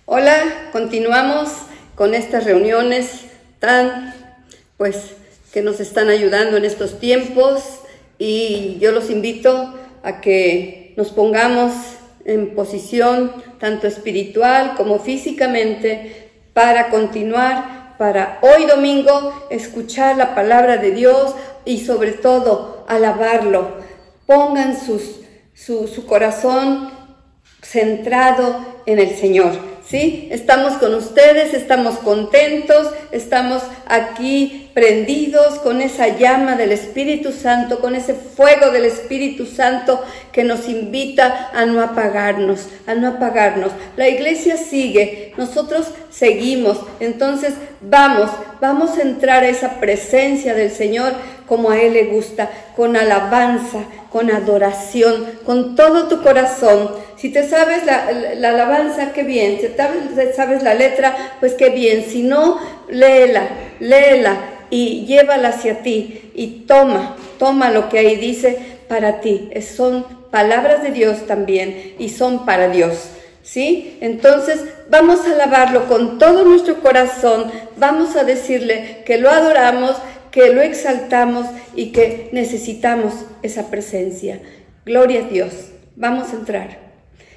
Hola, continuamos con estas reuniones que nos están ayudando en estos tiempos, y yo los invito a que nos pongamos en posición tanto espiritual como físicamente para continuar, para hoy domingo escuchar la palabra de Dios y sobre todo alabarlo. Pongan su corazón centrado en el Señor. ¿Sí? Estamos con ustedes, estamos contentos, estamos aquí prendidos con esa llama del Espíritu Santo, con ese fuego del Espíritu Santo que nos invita a no apagarnos, La iglesia sigue, nosotros seguimos, entonces vamos a entrar a esa presencia del Señor como a Él le gusta, con alabanza, con adoración, con todo tu corazón. Si te sabes la alabanza, qué bien. Si te sabes la letra, pues qué bien. Si no, léela y llévala hacia ti. Y toma lo que ahí dice para ti. Son palabras de Dios también y son para Dios. ¿Sí? Entonces vamos a alabarlo con todo nuestro corazón. Vamos a decirle que lo adoramos, que lo exaltamos y que necesitamos esa presencia. Gloria a Dios. Vamos a entrar.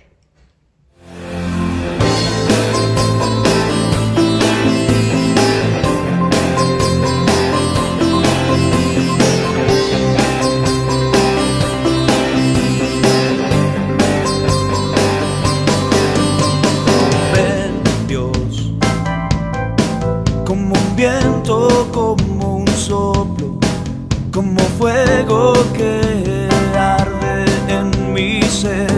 Viento como un soplo, como fuego que arde en mi ser.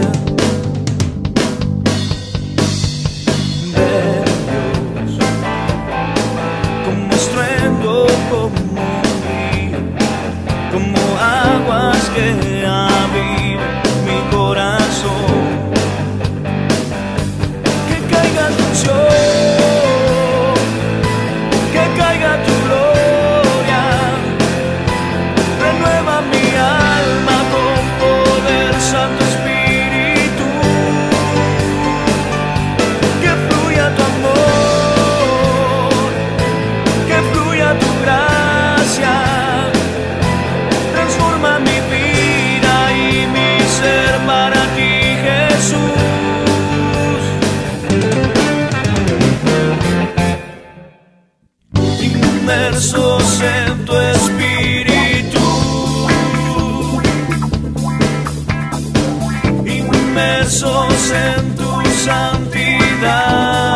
Ven Dios, como estruendo, como un río, como aguas que avivan mi corazón. Que caiga tu unción, caiga tu gloria, renueva mi alma con poder, Santo Espíritu, que fluya tu amor, que fluya tu gracia, transforma mi vida y mi ser para ti, Jesús. Inmersos en tu espíritu, inmersos en tu santidad,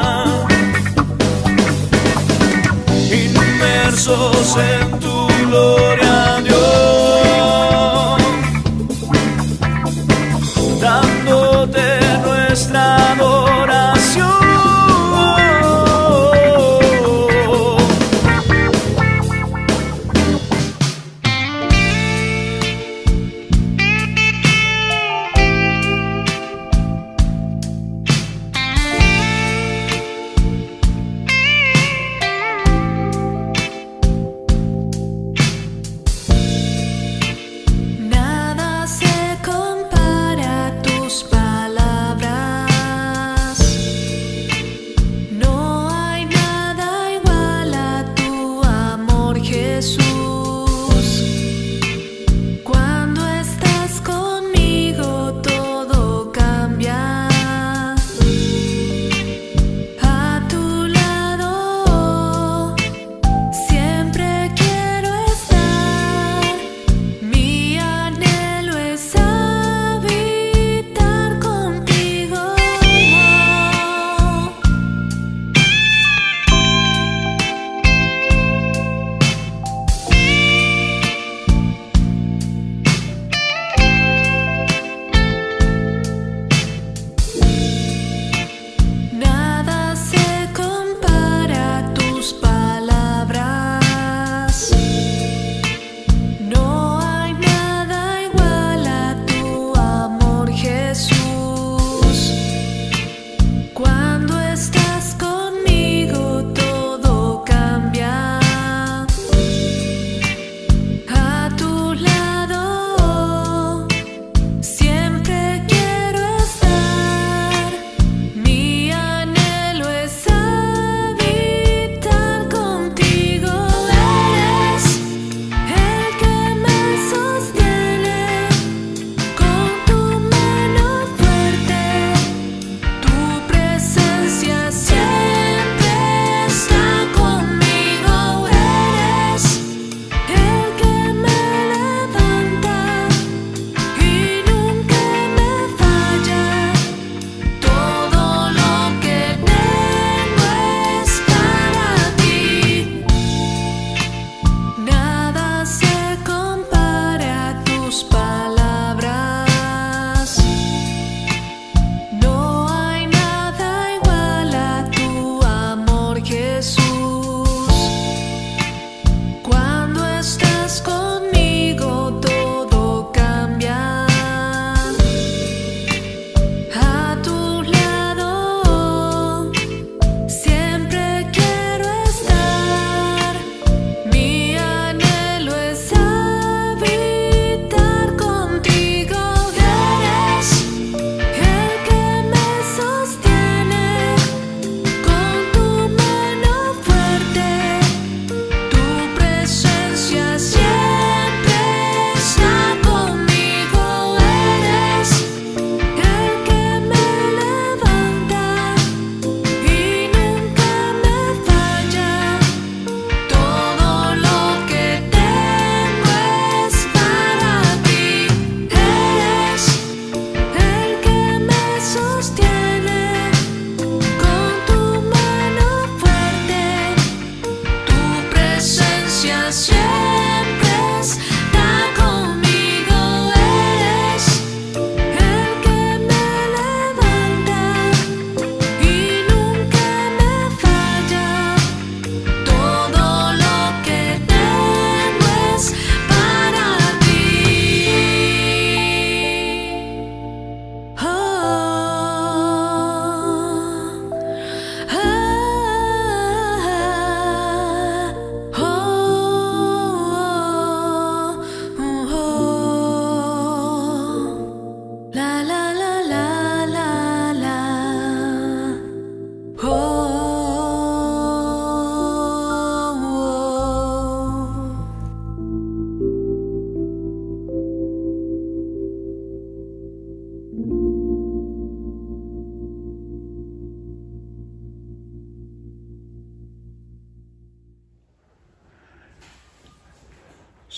inmersos en tu gloria, Dios, dándote nuestra adoración.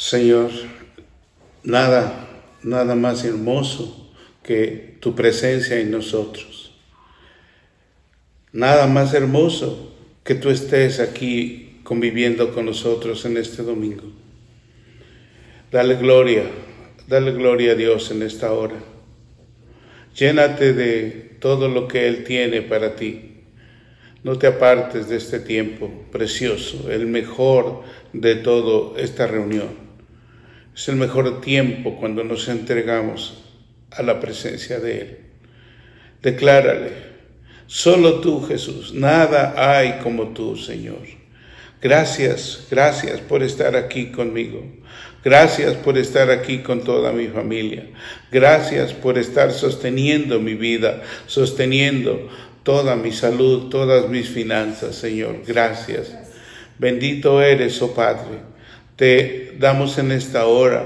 Señor, nada más hermoso que tu presencia en nosotros. Nada más hermoso que tú estés aquí conviviendo con nosotros en este domingo. Dale gloria a Dios en esta hora. Llénate de todo lo que Él tiene para ti. No te apartes de este tiempo precioso, el mejor de toda esta reunión. Es el mejor tiempo cuando nos entregamos a la presencia de Él. Declárale, solo tú, Jesús, nada hay como tú, Señor. Gracias por estar aquí conmigo. Gracias por estar aquí con toda mi familia. Gracias por estar sosteniendo mi vida, sosteniendo toda mi salud, todas mis finanzas, Señor. Gracias. Bendito eres, oh Padre. Te damos en esta hora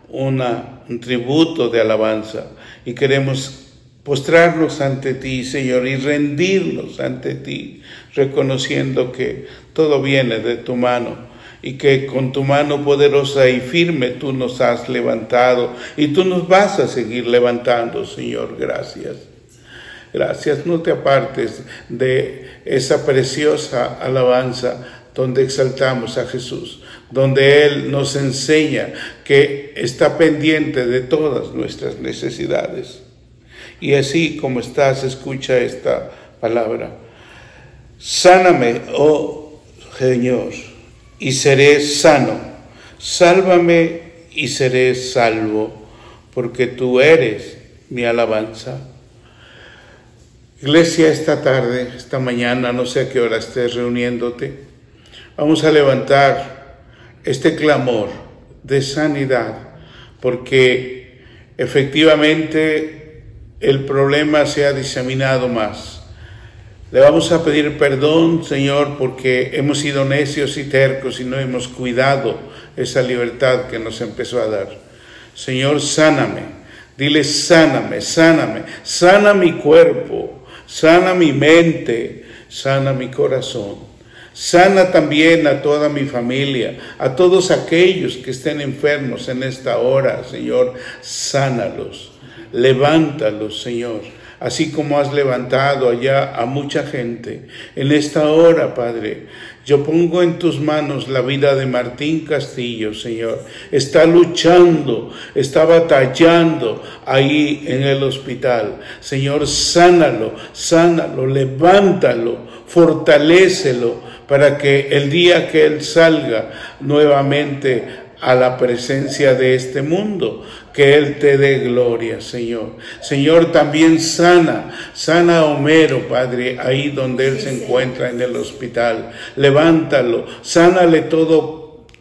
un tributo de alabanza y queremos postrarnos ante ti, Señor, y rendirnos ante ti, reconociendo que todo viene de tu mano y que con tu mano poderosa y firme tú nos has levantado y tú nos vas a seguir levantando, Señor. Gracias. Gracias. No te apartes de esa preciosa alabanza donde exaltamos a Jesús, donde Él nos enseña que está pendiente de todas nuestras necesidades. Y así como estás, escucha esta palabra. Sáname, oh Señor, y seré sano. Sálvame y seré salvo, porque tú eres mi alabanza. Iglesia, esta tarde, esta mañana, no sé a qué hora estés reuniéndote, vamos a levantar este clamor de sanidad, porque efectivamente el problema se ha diseminado más. Le vamos a pedir perdón, Señor, porque hemos sido necios y tercos y no hemos cuidado esa libertad que nos empezó a dar. Señor, sáname. Dile, sáname, sáname. Sana mi cuerpo, sana mi mente, sana mi corazón. Sana también a toda mi familia, a todos aquellos que estén enfermos en esta hora, Señor. Sánalos, levántalos, Señor. Así como has levantado allá a mucha gente. En esta hora, Padre, yo pongo en tus manos la vida de Martín Castillo, Señor. Está luchando, está batallando ahí en el hospital. Señor, sánalo, sánalo, levántalo, fortalécelo, para que el día que Él salga nuevamente a la presencia de este mundo, que Él te dé gloria, Señor. Señor, también sana a Homero, Padre, ahí donde él se encuentra en el hospital. Levántalo, sánale todo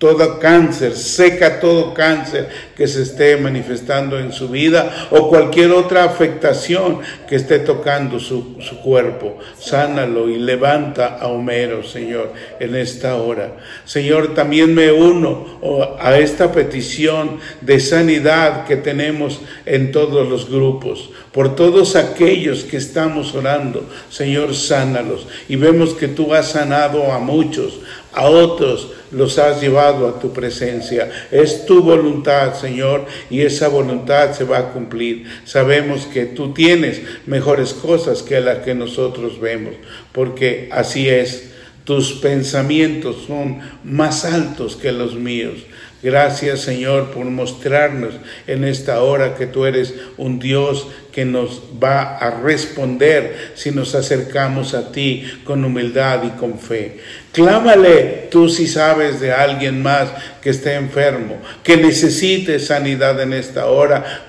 cáncer, seca todo cáncer que se esté manifestando en su vida o cualquier otra afectación que esté tocando su cuerpo. Sánalo y levanta a Homero, Señor, en esta hora. Señor, también me uno a esta petición de sanidad que tenemos en todos los grupos. Por todos aquellos que estamos orando, Señor, sánalos. Y vemos que tú has sanado a muchos, a otros los has llevado a tu presencia. Es tu voluntad, Señor, y esa voluntad se va a cumplir. Sabemos que tú tienes mejores cosas que las que nosotros vemos, porque así es. Tus pensamientos son más altos que los míos. Gracias, Señor, por mostrarnos en esta hora que tú eres un Dios que nos va a responder si nos acercamos a ti con humildad y con fe. Clámale, tú si sabes de alguien más que esté enfermo, que necesite sanidad en esta hora,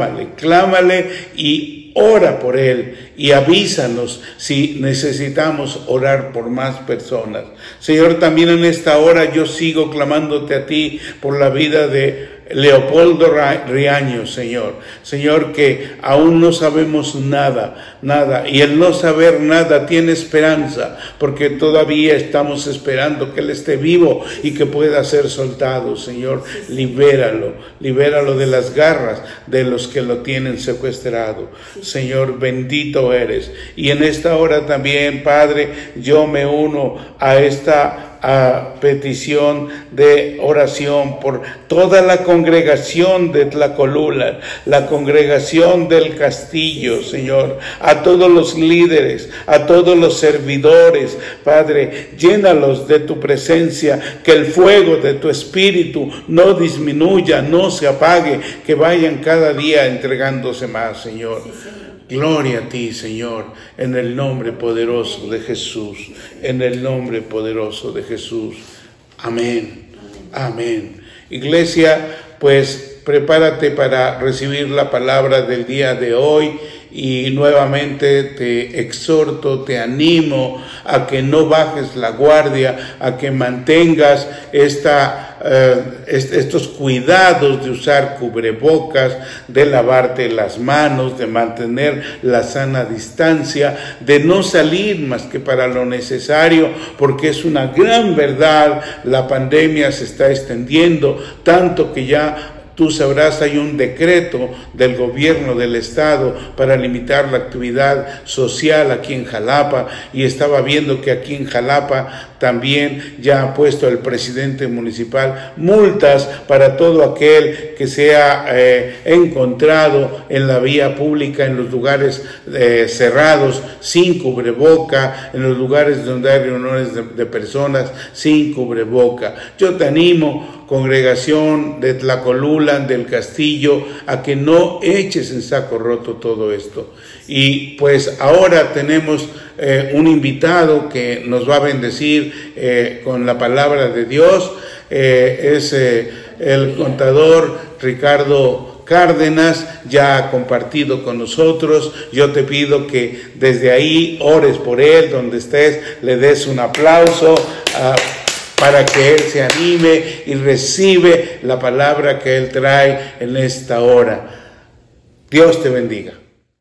clámale y ora por él y avísanos si necesitamos orar por más personas. Señor, también en esta hora yo sigo clamándote a ti por la vida de Leopoldo Riaño, Señor. Señor, que aún no sabemos nada, y el no saber nada tiene esperanza, porque todavía estamos esperando que él esté vivo y que pueda ser soltado. Señor, libéralo de las garras de los que lo tienen secuestrado. Señor, bendito eres. Y en esta hora también, Padre, yo me uno a esta petición de oración por toda la congregación de Tlacolula, la congregación del Castillo, Señor, a todos los líderes, a todos los servidores, Padre, llénalos de tu presencia, que el fuego de tu Espíritu no disminuya, no se apague, que vayan cada día entregándose más, Señor. Gloria a ti, Señor, en el nombre poderoso de Jesús, en el nombre poderoso de Jesús. Amén, amén. Iglesia, pues prepárate para recibir la palabra del día de hoy y nuevamente te exhorto, te animo a que no bajes la guardia, a que mantengas estos cuidados de usar cubrebocas, de lavarte las manos, de mantener la sana distancia, de no salir más que para lo necesario, porque es una gran verdad, la pandemia se está extendiendo tanto que ya tú sabrás, hay un decreto del gobierno del estado para limitar la actividad social aquí en Jalapa, y estaba viendo que aquí en Jalapa también ya ha puesto el presidente municipal multas para todo aquel que sea encontrado en la vía pública, en los lugares cerrados, sin cubreboca, en los lugares donde hay reuniones de personas sin cubreboca. Yo te animo, congregación de Tlacolula, del Castillo, a que no eches en saco roto todo esto. Y pues ahora tenemos un invitado que nos va a bendecir con la palabra de Dios. Es el contador Ricardo Cárdenas, ya ha compartido con nosotros. Yo te pido que desde ahí ores por él, donde estés, le des un aplauso para que él se anime y recibe la palabra que él trae en esta hora. Dios te bendiga.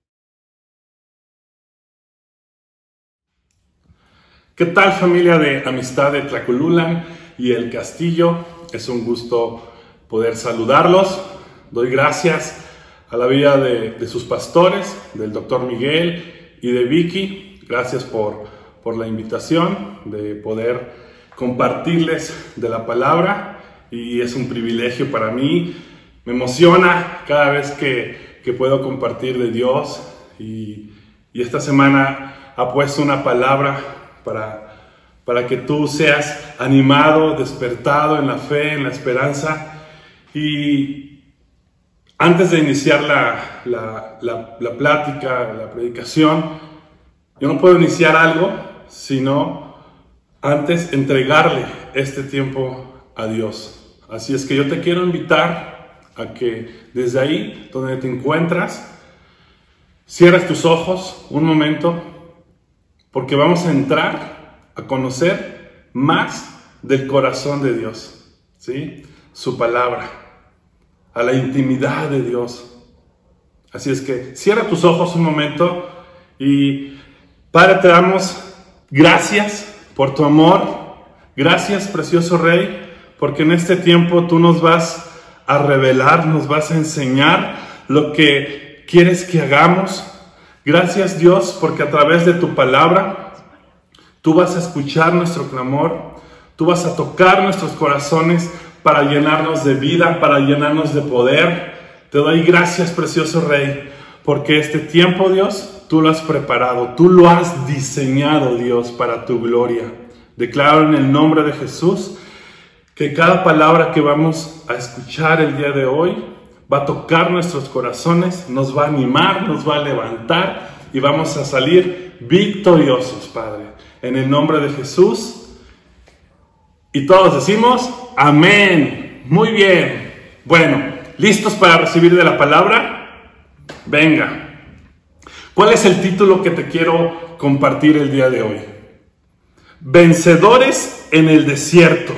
¿Qué tal, familia de Amistad de Tlacolula y el Castillo? Es un gusto poder saludarlos. Doy gracias a la vida de sus pastores, del doctor Miguel y de Vicky. Gracias por la invitación de poder compartirles de la palabra, y es un privilegio para mí. Me emociona cada vez que puedo compartir de Dios, y esta semana ha puesto una palabra para que tú seas animado, despertado en la fe, en la esperanza. Y antes de iniciar la plática, la predicación, yo no puedo iniciar algo sino antes entregarle este tiempo a Dios. Así es que yo te quiero invitar a que desde ahí donde te encuentras cierres tus ojos un momento, porque vamos a entrar a conocer más del corazón de Dios, ¿sí? Su palabra, a la intimidad de Dios. Así es que cierra tus ojos un momento y Padre, te damos gracias por tu amor. Gracias, precioso Rey, porque en este tiempo tú nos vas a revelar, nos vas a enseñar lo que quieres que hagamos. Gracias, Dios, porque a través de tu palabra tú vas a escuchar nuestro clamor, tú vas a tocar nuestros corazones para llenarnos de vida, para llenarnos de poder. Te doy gracias, precioso Rey, porque este tiempo, Dios, tú lo has preparado, tú lo has diseñado, Dios, para tu gloria. Declaro en el nombre de Jesús que cada palabra que vamos a escuchar el día de hoy va a tocar nuestros corazones, nos va a animar, nos va a levantar y vamos a salir victoriosos, Padre. En el nombre de Jesús. Y todos decimos amén. Muy bien. Bueno, ¿listos para recibir de la palabra? Venga. ¿Cuál es el título que te quiero compartir el día de hoy? Vencedores en el desierto.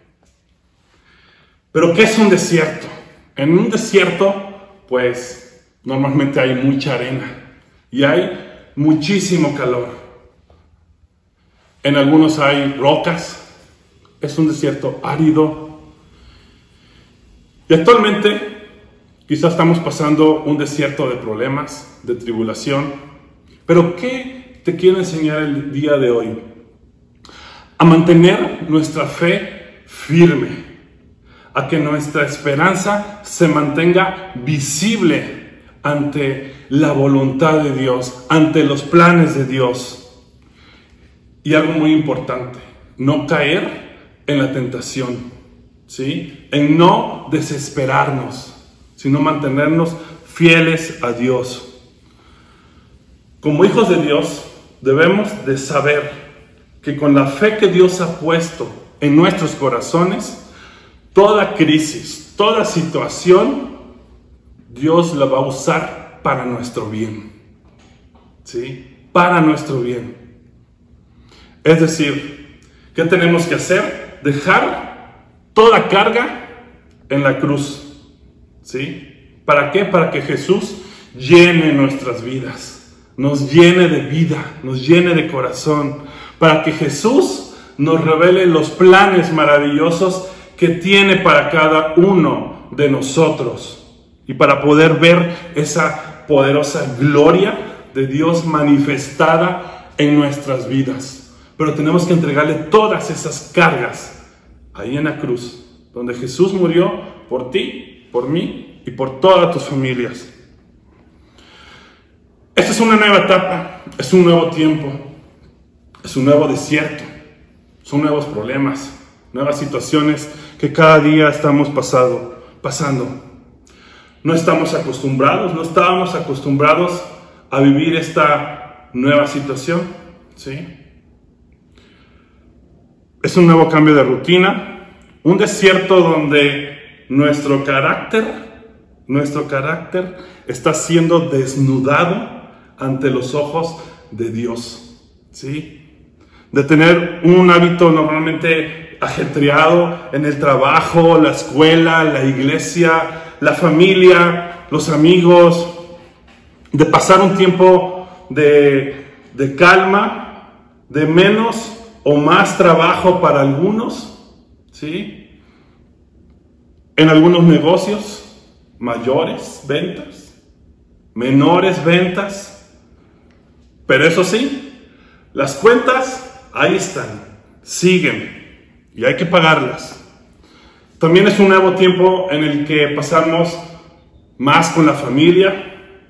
¿Pero qué es un desierto? En un desierto, pues, normalmente hay mucha arena y hay muchísimo calor. En algunos hay rocas. Es un desierto árido. Y actualmente, quizás estamos pasando un desierto de problemas, de tribulación. Pero ¿qué te quiero enseñar el día de hoy? a mantener nuestra fe firme, a que nuestra esperanza se mantenga visible ante la voluntad de Dios, ante los planes de Dios. Y algo muy importante, no caer en la tentación, ¿sí? En no desesperarnos, sino mantenernos fieles a Dios. Como hijos de Dios, debemos de saber que con la fe que Dios ha puesto en nuestros corazones, toda crisis, toda situación, Dios la va a usar para nuestro bien, ¿sí? Para nuestro bien. Es decir, ¿qué tenemos que hacer? Dejar toda carga en la cruz, ¿sí? ¿Para qué? Para que Jesús llene nuestras vidas, nos llene de vida, nos llene de corazón, para que Jesús nos revele los planes maravillosos que tiene para cada uno de nosotros y para poder ver esa poderosa gloria de Dios manifestada en nuestras vidas. Pero tenemos que entregarle todas esas cargas ahí en la cruz, donde Jesús murió por ti, por mí y por todas tus familias. Esta es una nueva etapa, es un nuevo tiempo, es un nuevo desierto, son nuevos problemas, nuevas situaciones que cada día estamos pasando. No estábamos acostumbrados a vivir esta nueva situación, ¿sí? Es un nuevo cambio de rutina, un desierto donde nuestro carácter está siendo desnudado ante los ojos de Dios, ¿sí? De tener un hábito normalmente ajetreado en el trabajo, la escuela, la iglesia, la familia, los amigos, de pasar un tiempo de calma, de menos o más trabajo para algunos, ¿sí? En algunos negocios, mayores ventas, menores ventas, pero eso sí, las cuentas ahí están, siguen y hay que pagarlas. También es un nuevo tiempo en el que pasamos más con la familia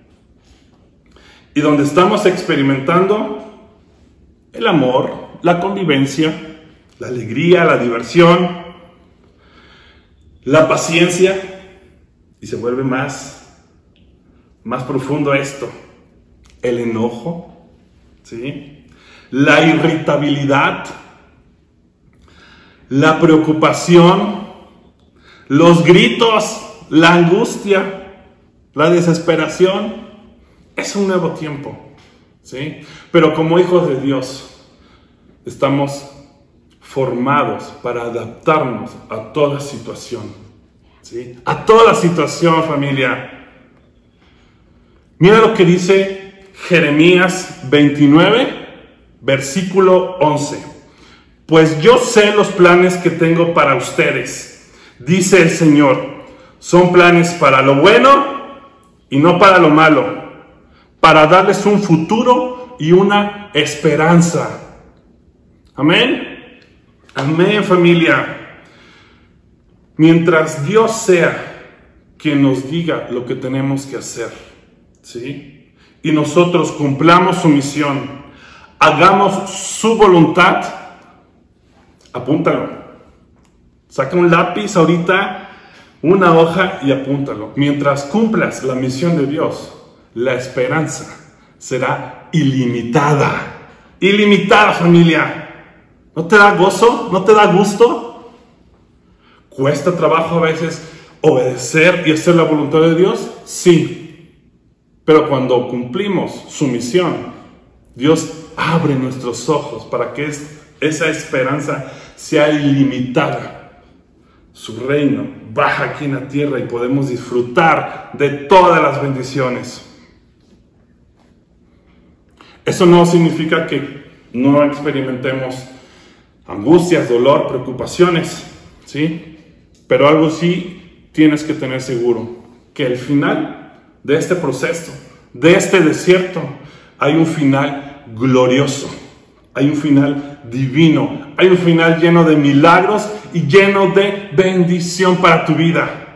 y donde estamos experimentando el amor, la convivencia, la alegría, la diversión, la paciencia, y se vuelve más profundo esto, el enojo, ¿sí? La irritabilidad, la preocupación, los gritos, la angustia, la desesperación. Es un nuevo tiempo, ¿sí? Pero como hijos de Dios, estamos formados para adaptarnos a toda situación, ¿sí? A toda situación, familia. Mira lo que dice Jeremías 29, versículo 11. Pues yo sé los planes que tengo para ustedes, dice el Señor. Son planes para lo bueno y no para lo malo, para darles un futuro y una esperanza. Amén. Amén, familia. Mientras Dios sea quien nos diga lo que tenemos que hacer, ¿sí? Y nosotros cumplamos su misión, hagamos su voluntad, apúntalo. Saca un lápiz ahorita, una hoja y apúntalo. Mientras cumplas la misión de Dios, la esperanza será ilimitada. Ilimitada, familia. ¿No te da gozo? ¿No te da gusto? ¿Cuesta trabajo a veces obedecer y hacer la voluntad de Dios? Sí. Pero cuando cumplimos su misión, Dios abre nuestros ojos para que esa esperanza sea ilimitada. Su reino baja aquí en la tierra y podemos disfrutar de todas las bendiciones. Eso no significa que no experimentemos angustias, dolor, preocupaciones, ¿sí? Pero algo sí tienes que tener seguro, que al final de este proceso, de este desierto, hay un final glorioso, Hay un final divino, hay un final lleno de milagros y lleno de bendición para tu vida.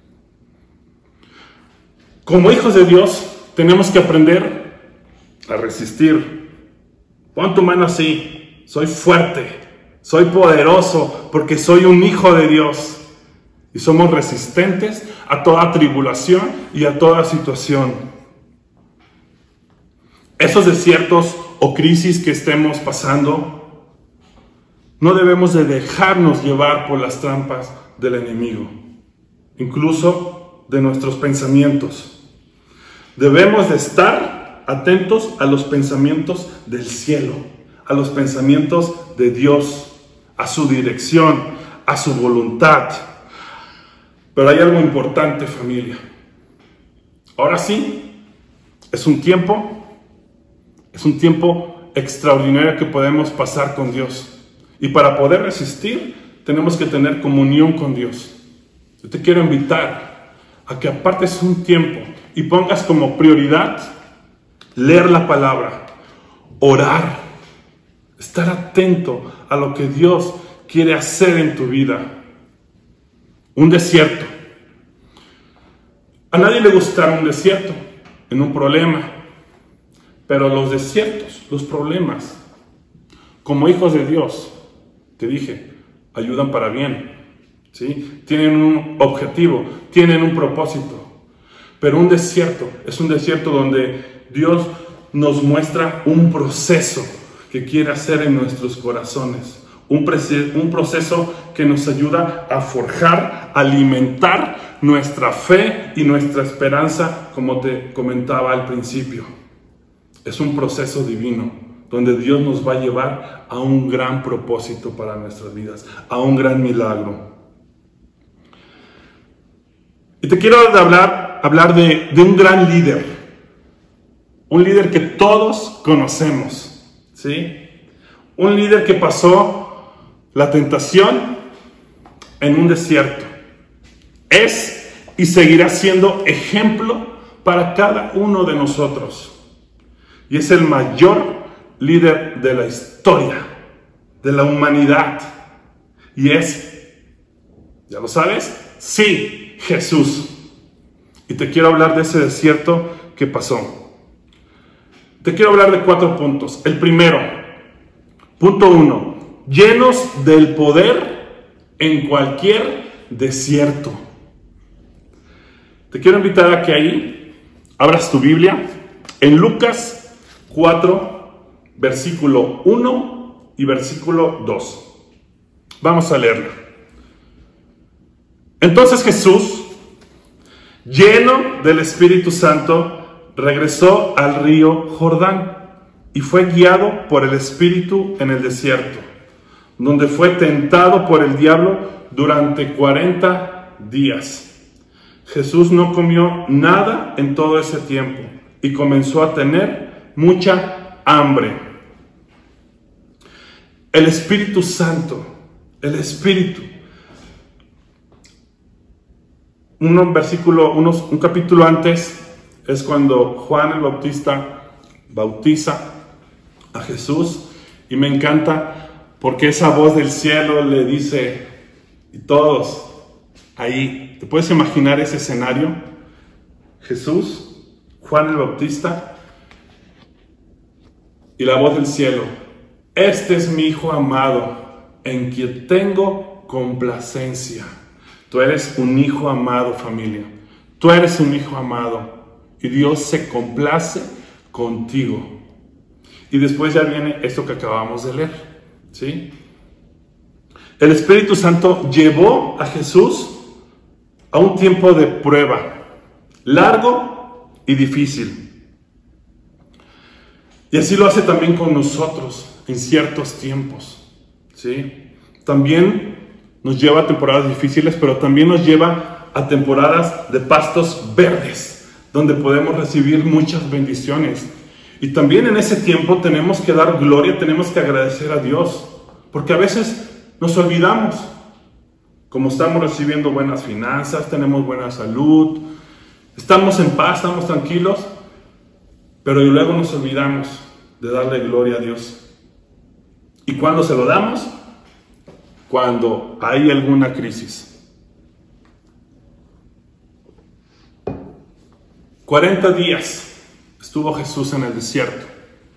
Como hijos de Dios, tenemos que aprender a resistir. Pon tu mano así: soy fuerte, soy poderoso, porque soy un hijo de Dios. Y somos resistentes a toda tribulación y a toda situación. Esos desiertos o crisis que estemos pasando, no debemos de dejarnos llevar por las trampas del enemigo, incluso de nuestros pensamientos. Debemos de estar atentos a los pensamientos del cielo, a los pensamientos de Dios, a su dirección, a su voluntad. Pero hay algo importante, familia. Ahora sí, es un tiempo extraordinario que podemos pasar con Dios. Y para poder resistir, tenemos que tener comunión con Dios. Yo te quiero invitar a que apartes un tiempo y pongas como prioridad leer la palabra, orar, estar atento a lo que Dios quiere hacer en tu vida. Un desierto. A nadie le gustará un desierto en un problema, pero los desiertos, los problemas, como hijos de Dios, te dije, ayudan para bien, ¿sí? Tienen un objetivo, tienen un propósito. Pero un desierto es un desierto donde Dios nos muestra un proceso que quiere hacer en nuestros corazones. Un proceso que nos ayuda a forjar, a alimentar nuestra fe y nuestra esperanza, como te comentaba al principio. Es un proceso divino, donde Dios nos va a llevar a un gran propósito para nuestras vidas, a un gran milagro. Y te quiero hablar de un gran líder, un líder que todos conocemos, ¿sí? Un líder que pasó la tentación en un desierto. Es y seguirá siendo ejemplo para cada uno de nosotros. Y es el mayor líder de la historia, de la humanidad. Y es, ¿ya lo sabes? Sí, Jesús. Y te quiero hablar de ese desierto que pasó. Te quiero hablar de 4 puntos. El primero, punto 1. Llenos del poder en cualquier desierto. Te quiero invitar a que ahí abras tu Biblia en Lucas 4, versículo 1 y versículo 2. Vamos a leerlo. Entonces Jesús, lleno del Espíritu Santo, regresó al río Jordán y fue guiado por el Espíritu en el desierto, donde fue tentado por el diablo durante 40 días. Jesús no comió nada en todo ese tiempo y comenzó a tener mucha hambre. El Espíritu Santo, el Espíritu. Un capítulo antes es cuando Juan el Bautista bautiza a Jesús, y me encanta porque esa voz del cielo le dice, y todos ahí, ¿te puedes imaginar ese escenario? Jesús, Juan el Bautista y la voz del cielo: este es mi Hijo amado, en quien tengo complacencia. Tú eres un hijo amado, familia. Tú eres un hijo amado y Dios se complace contigo. Y después ya viene esto que acabamos de leer, ¿sí? El Espíritu Santo llevó a Jesús a un tiempo de prueba, largo y difícil. Y así lo hace también con nosotros en ciertos tiempos, ¿sí? También nos lleva a temporadas difíciles, pero también nos lleva a temporadas de pastos verdes, donde podemos recibir muchas bendiciones. Y también en ese tiempo tenemos que dar gloria, tenemos que agradecer a Dios, porque a veces nos olvidamos. Como estamos recibiendo buenas finanzas, tenemos buena salud, estamos en paz, estamos tranquilos, pero luego nos olvidamos de darle gloria a Dios. ¿Y cuándo se lo damos? Cuando hay alguna crisis. 40 días estuvo Jesús en el desierto.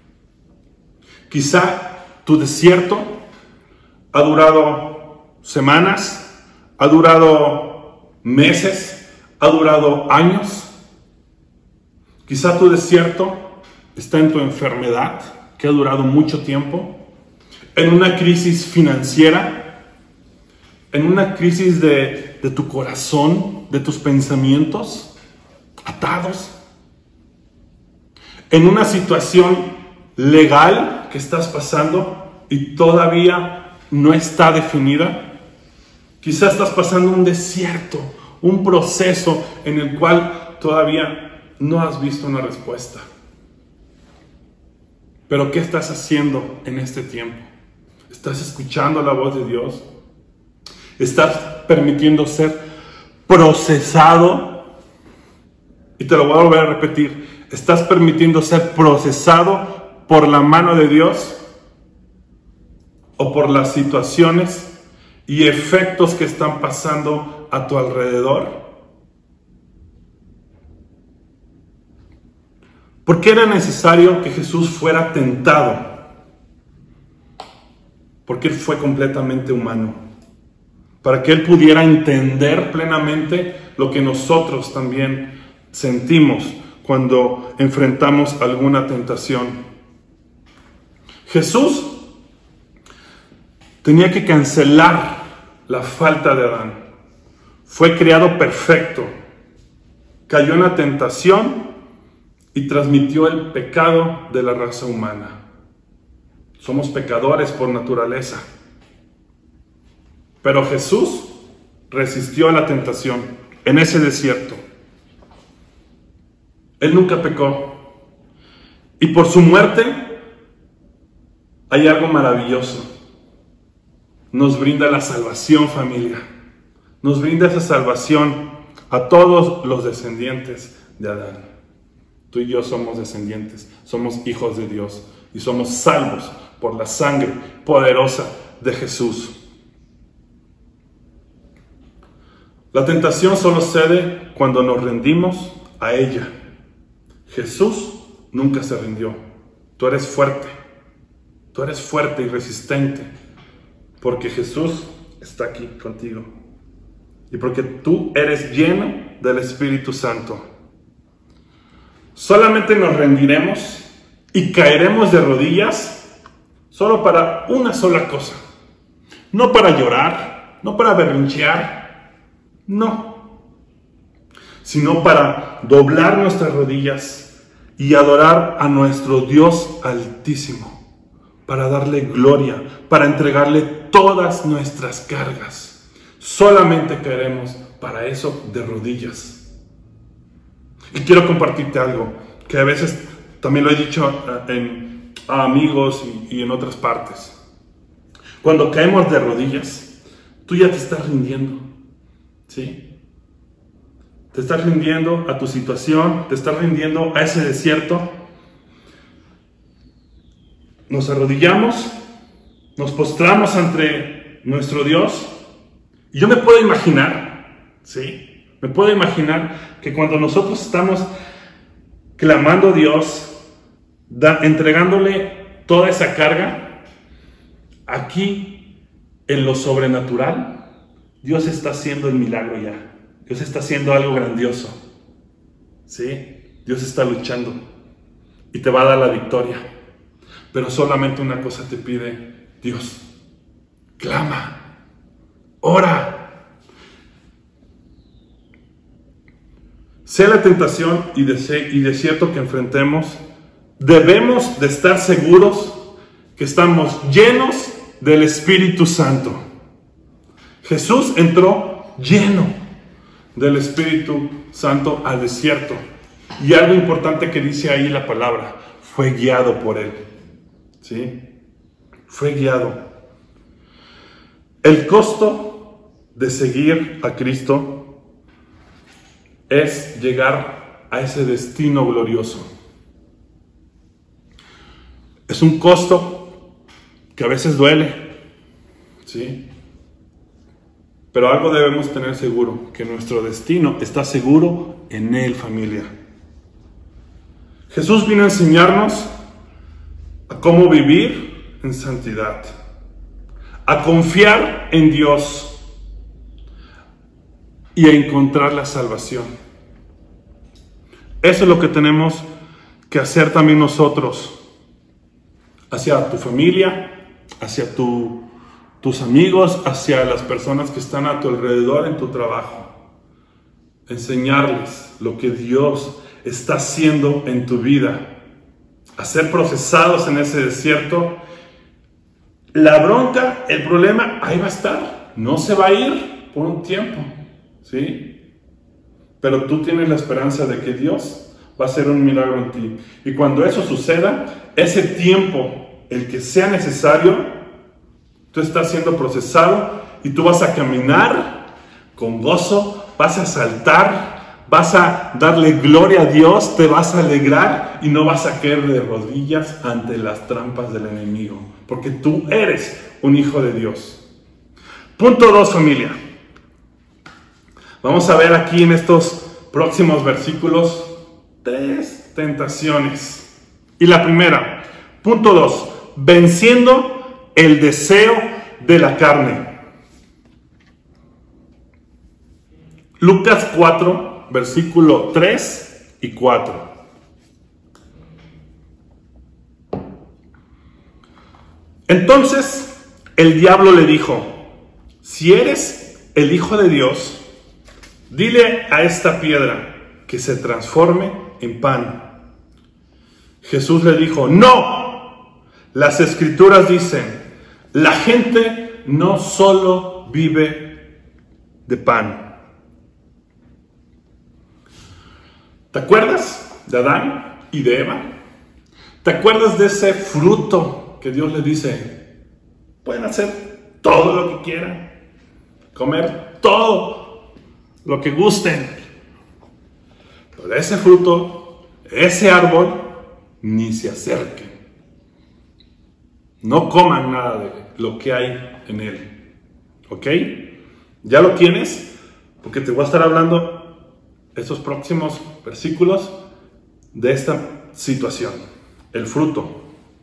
Quizá tu desierto ha durado semanas, ha durado meses, ha durado años. Quizá tu desierto está en tu enfermedad, que ha durado mucho tiempo, en una crisis financiera, en una crisis de tu corazón, de tus pensamientos atados, en una situación legal que estás pasando y todavía no está definida. Quizás estás pasando un desierto, un proceso en el cual todavía no has visto una respuesta. Pero ¿qué estás haciendo en este tiempo? ¿Estás escuchando la voz de Dios? ¿Estás permitiendo ser procesado? Y te lo voy a volver a repetir. ¿Estás permitiendo ser procesado por la mano de Dios? ¿O por las situaciones y efectos que están pasando a tu alrededor? ¿Por qué era necesario que Jesús fuera tentado? Porque Él fue completamente humano. Para que Él pudiera entender plenamente lo que nosotros también sentimos cuando enfrentamos alguna tentación. Jesús tenía que cancelar la falta de Adán. Fue creado perfecto. Cayó en la tentación y transmitió el pecado de la raza humana. Somos pecadores por naturaleza. Pero Jesús resistió a la tentación en ese desierto. Él nunca pecó. Y por su muerte hay algo maravilloso. Nos brinda la salvación, familia. Nos brinda esa salvación a todos los descendientes de Adán. Tú y yo somos descendientes, somos hijos de Dios y somos salvos por la sangre poderosa de Jesús. La tentación solo cede cuando nos rendimos a ella. Jesús nunca se rindió. Tú eres fuerte y resistente, porque Jesús está aquí contigo y porque tú eres lleno del Espíritu Santo. Solamente nos rendiremos y caeremos de rodillas solo para una sola cosa. No para llorar, no para berrinchear, no. Sino para doblar nuestras rodillas y adorar a nuestro Dios Altísimo. Para darle gloria, para entregarle todas nuestras cargas. Solamente caeremos para eso de rodillas. Y quiero compartirte algo que a veces también lo he dicho a amigos y en otras partes. Cuando caemos de rodillas, tú ya te estás rindiendo, ¿sí? Te estás rindiendo a tu situación, te estás rindiendo a ese desierto. Nos arrodillamos, nos postramos ante nuestro Dios. Y yo me puedo imaginar, ¿sí? Me puedo imaginar que cuando nosotros estamos clamando a Dios, entregándole toda esa carga, aquí en lo sobrenatural, Dios está haciendo el milagro ya. Dios está haciendo algo grandioso. ¿Sí? Dios está luchando y te va a dar la victoria. Pero solamente una cosa te pide Dios. Clama, ora. Sea la tentación y desierto que enfrentemos, debemos de estar seguros que estamos llenos del Espíritu Santo. Jesús entró lleno del Espíritu Santo al desierto. Y algo importante que dice ahí la palabra, fue guiado por Él. ¿Sí? Fue guiado. El costo de seguir a Cristo es llegar a ese destino glorioso. Es un costo que a veces duele, ¿sí? Pero algo debemos tener seguro, que nuestro destino está seguro en Él, familia. Jesús vino a enseñarnos a cómo vivir en santidad, a confiar en Dios y a encontrar la salvación. Eso es lo que tenemos que hacer también nosotros, hacia tu familia, hacia tus amigos, hacia las personas que están a tu alrededor en tu trabajo. Enseñarles lo que Dios está haciendo en tu vida, a ser procesados en ese desierto. La bronca, el problema, ahí va a estar, no se va a ir por un tiempo, ¿sí? Pero tú tienes la esperanza de que Dios va a hacer un milagro en ti. Y cuando eso suceda, ese tiempo, el que sea necesario, tú estás siendo procesado y tú vas a caminar con gozo, vas a saltar, vas a darle gloria a Dios, te vas a alegrar y no vas a caer de rodillas ante las trampas del enemigo, porque tú eres un hijo de Dios. Punto 2, familia. Vamos a ver aquí en estos próximos versículos 3 tentaciones. Y la primera, punto 2, venciendo el deseo de la carne. Lucas 4, versículo 3 y 4. Entonces el diablo le dijo: si eres el Hijo de Dios, dile a esta piedra que se transforme en pan. Jesús le dijo: no, las Escrituras dicen, la gente no solo vive de pan. ¿Te acuerdas de Adán y de Eva? ¿Te acuerdas de ese fruto que Dios les dice? Pueden hacer todo lo que quieran, comer todo lo que gusten, pero ese fruto, ese árbol, ni se acerquen. No coman nada de lo que hay en él. ¿Ok? ¿Ya lo tienes? Porque te voy a estar hablando estos próximos versículos de esta situación. El fruto.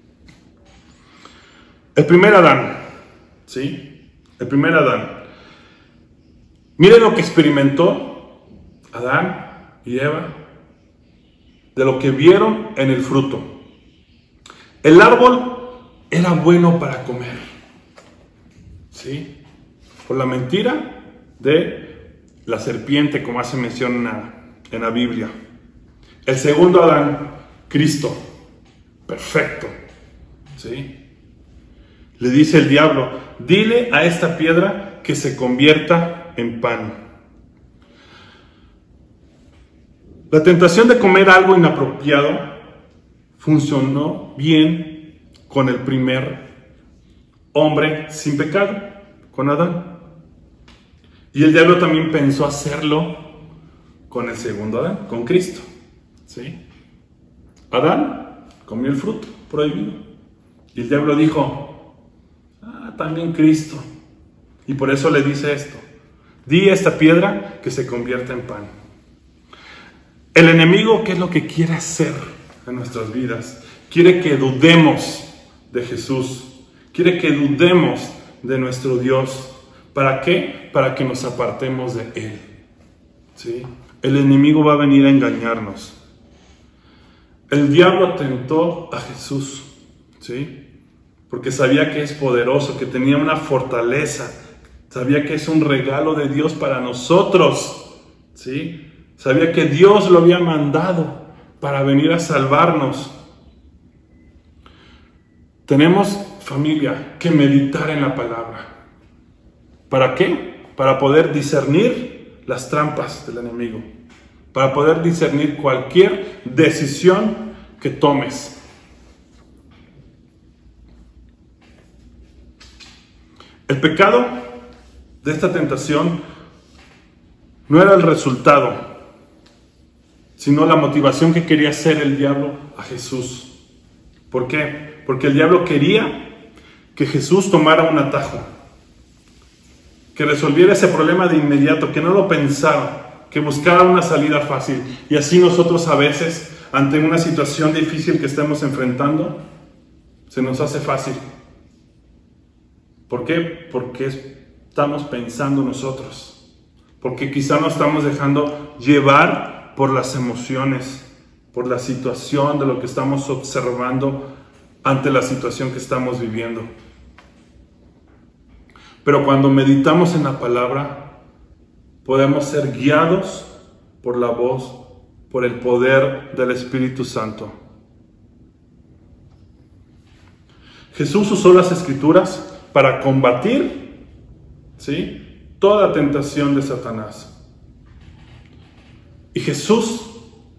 El primer Adán. ¿Sí? El primer Adán. Miren lo que experimentó Adán y Eva, de lo que vieron en el fruto. El árbol era bueno para comer, ¿sí? Por la mentira de la serpiente, como hace mención en la Biblia. El segundo Adán, Cristo, perfecto, ¿sí? Le dice el diablo: dile a esta piedra que se convierta en pan. La tentación de comer algo inapropiado funcionó bien con el primer hombre sin pecado, con Adán. Y el diablo también pensó hacerlo con el segundo Adán, con Cristo, ¿sí? Adán comió el fruto prohibido. Y el diablo dijo: también Cristo. Y por eso le dice esto: di a esta piedra que se convierta en pan. El enemigo, ¿qué es lo que quiere hacer en nuestras vidas? Quiere que dudemos de Jesús. Quiere que dudemos de nuestro Dios. ¿Para qué? Para que nos apartemos de Él, ¿sí? El enemigo va a venir a engañarnos. El diablo tentó a Jesús, ¿sí? Porque sabía que es poderoso, que tenía una fortaleza. Sabía que es un regalo de Dios para nosotros, ¿sí? Sabía que Dios lo había mandado para venir a salvarnos. Tenemos, familia, que meditar en la palabra. ¿Para qué? Para poder discernir las trampas del enemigo. Para poder discernir cualquier decisión que tomes. El pecado de esta tentación no era el resultado, sino la motivación que quería hacer el diablo a Jesús. ¿Por qué? Porque el diablo quería que Jesús tomara un atajo, que resolviera ese problema de inmediato, que no lo pensara, que buscara una salida fácil. Y así nosotros a veces, ante una situación difícil que estemos enfrentando, se nos hace fácil. ¿Por qué? Porque estamos pensando nosotros. Porque quizá nos estamos dejando llevar por las emociones, por la situación de lo que estamos observando ante la situación que estamos viviendo. Pero cuando meditamos en la palabra, podemos ser guiados por la voz, por el poder del Espíritu Santo. Jesús usó las Escrituras para combatir, ¿sí?, toda tentación de Satanás. Y Jesús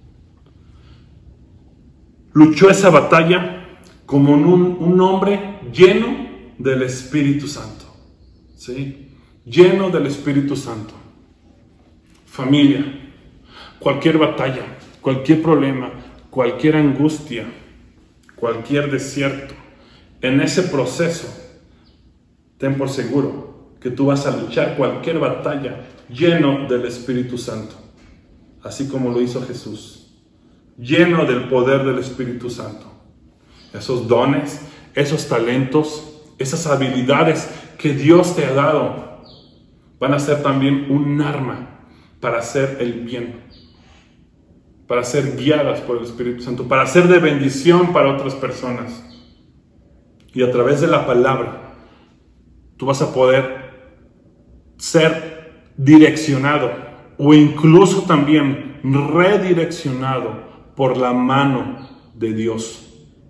luchó esa batalla como un hombre lleno del Espíritu Santo. ¿Sí? Lleno del Espíritu Santo. Familia, cualquier batalla, cualquier problema, cualquier angustia, cualquier desierto, en ese proceso, ten por seguro que tú vas a luchar cualquier batalla lleno del Espíritu Santo, así como lo hizo Jesús, lleno del poder del Espíritu Santo. Esos dones, esos talentos, esas habilidades que Dios te ha dado van a ser también un arma para hacer el bien, para ser guiadas por el Espíritu Santo, para ser de bendición para otras personas. Y a través de la palabra tú vas a poder ser direccionado o incluso también redireccionado por la mano de Dios.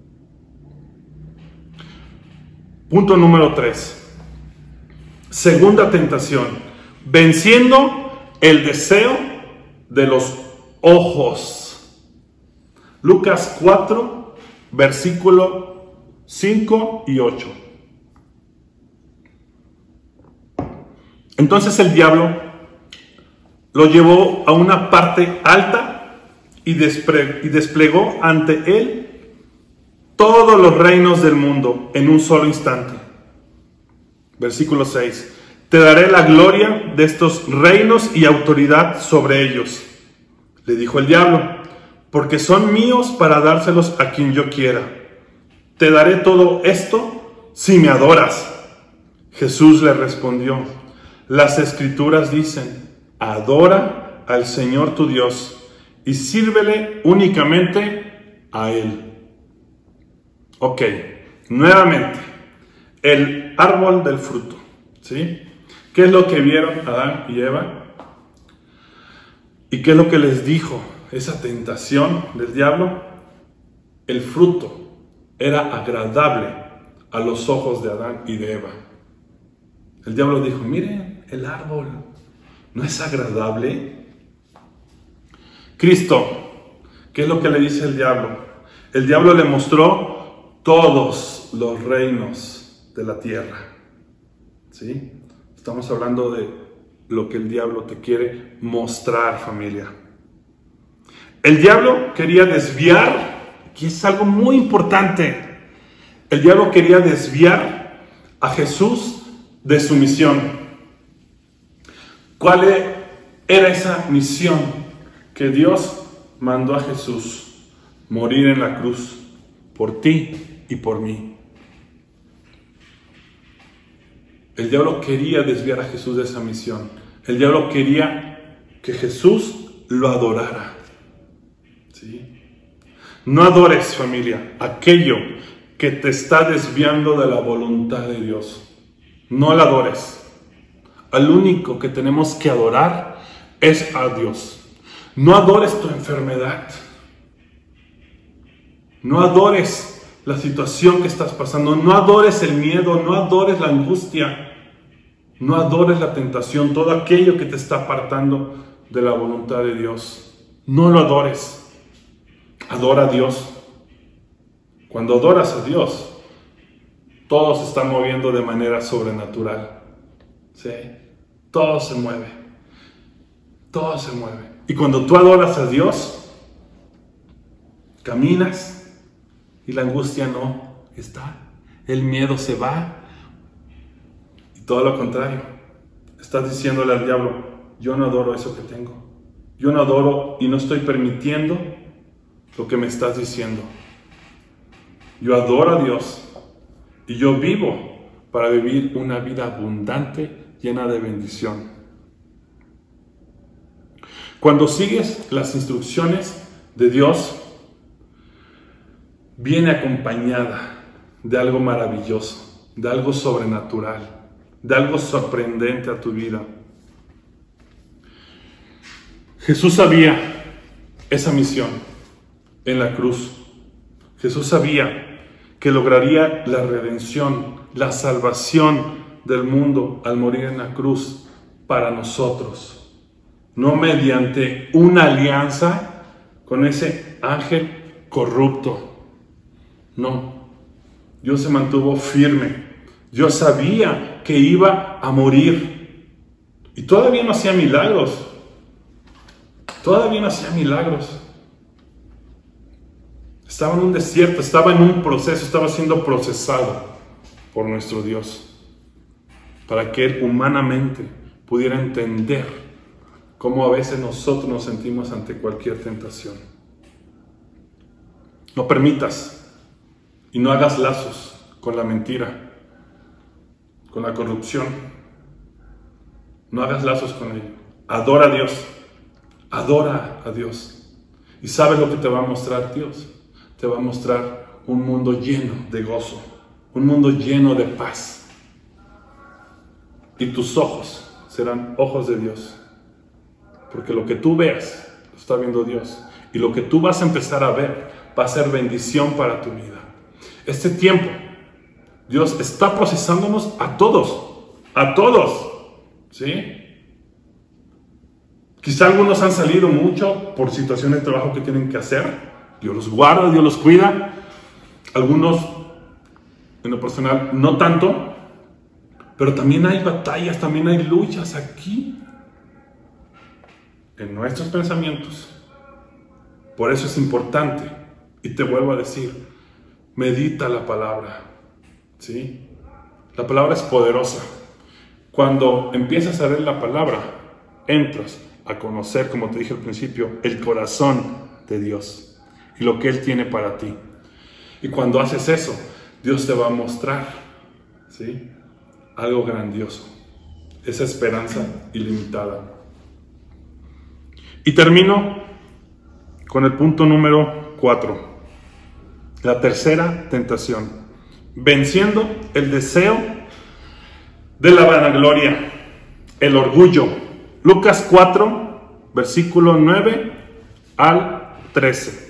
Punto número 3. Segunda tentación, venciendo el deseo de los ojos. Lucas 4, versículo 5 y 8. Entonces el diablo lo llevó a una parte alta y desplegó ante él todos los reinos del mundo en un solo instante. Versículo 6. Te daré la gloria de estos reinos y autoridad sobre ellos, le dijo el diablo, porque son míos para dárselos a quien yo quiera. Te daré todo esto si me adoras. Jesús le respondió, las Escrituras dicen, adora al Señor tu Dios y sírvele únicamente a Él. Ok, nuevamente, el árbol del fruto, ¿sí? ¿Qué es lo que vieron Adán y Eva? ¿Y qué es lo que les dijo esa tentación del diablo? El fruto era agradable a los ojos de Adán y de Eva. El diablo dijo, miren, el árbol no es agradable. Cristo, ¿qué es lo que le dice el diablo? El diablo le mostró todos los reinos de la tierra. ¿Sí? Estamos hablando de lo que el diablo te quiere mostrar, familia. El diablo quería desviar, y es algo muy importante, el diablo quería desviar a Jesús de su misión. ¿Cuál era esa misión que Dios mandó a Jesús? Morir en la cruz por ti y por mí. El diablo quería desviar a Jesús de esa misión. El diablo quería que Jesús lo adorara. ¿Sí? No adores, familia, aquello que te está desviando de la voluntad de Dios. No la adores. Al único que tenemos que adorar es a Dios. No adores tu enfermedad. No adores la situación que estás pasando, no adores el miedo, no adores la angustia, no adores la tentación, todo aquello que te está apartando de la voluntad de Dios. No lo adores, adora a Dios. Cuando adoras a Dios, todo se está moviendo de manera sobrenatural. ¿Sí? Todo se mueve, todo se mueve. Y cuando tú adoras a Dios, caminas, y la angustia no está. El miedo se va todo lo contrario. Estás diciéndole al diablo, yo no adoro eso que tengo. Yo no adoro y no estoy permitiendo lo que me estás diciendo. Yo adoro a Dios y yo vivo para vivir una vida abundante, llena de bendición. Cuando sigues las instrucciones de Dios, viene acompañada de algo maravilloso, de algo sobrenatural, de algo sorprendente a tu vida. Jesús sabía esa misión en la cruz. Jesús sabía que lograría la redención, la salvación del mundo al morir en la cruz para nosotros, no mediante una alianza con ese ángel corrupto. No, Dios se mantuvo firme. Dios sabía que iba a morir y todavía no hacía milagros. Todavía no hacía milagros. Estaba en un desierto, estaba en un proceso, estaba siendo procesado por nuestro Dios, para que Él humanamente pudiera entender cómo a veces nosotros nos sentimos ante cualquier tentación. No permitas y no hagas lazos con la mentira, con la corrupción. No hagas lazos con ello. Adora a Dios. Adora a Dios. ¿Y sabes lo que te va a mostrar Dios? Te va a mostrar un mundo lleno de gozo, un mundo lleno de paz. Y tus ojos serán ojos de Dios. Porque lo que tú veas, lo está viendo Dios. Y lo que tú vas a empezar a ver, va a ser bendición para tu vida. Este tiempo, Dios está procesándonos a todos, ¿sí? Quizá algunos han salido mucho por situaciones de trabajo que tienen que hacer. Dios los guarda, Dios los cuida. Algunos, en lo personal, no tanto. Pero también hay batallas, también hay luchas aquí, en nuestros pensamientos. Por eso es importante, y te vuelvo a decir, medita la palabra, ¿sí? La palabra es poderosa. Cuando empiezas a leer la palabra, entras a conocer, como te dije al principio, el corazón de Dios y lo que Él tiene para ti. Y cuando haces eso, Dios te va a mostrar, ¿sí?, algo grandioso, esa esperanza ilimitada. Y termino con el punto número 4, la tercera tentación, venciendo el deseo de la vanagloria, el orgullo. Lucas 4, versículo 9 al 13.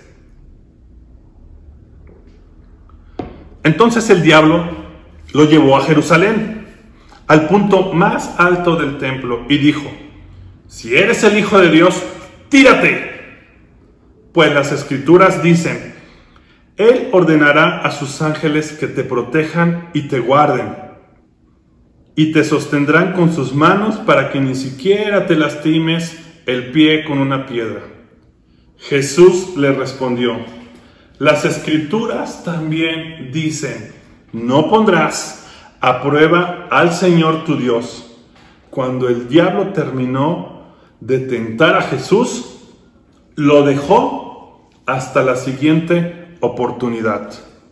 Entonces el diablo lo llevó a Jerusalén, al punto más alto del templo, y dijo: si eres el Hijo de Dios, tírate, pues las Escrituras dicen: Él ordenará a sus ángeles que te protejan y te guarden, y te sostendrán con sus manos para que ni siquiera te lastimes el pie con una piedra. Jesús le respondió: las Escrituras también dicen: no pondrás a prueba al Señor tu Dios. Cuando el diablo terminó de tentar a Jesús, lo dejó hasta la siguiente oportunidad.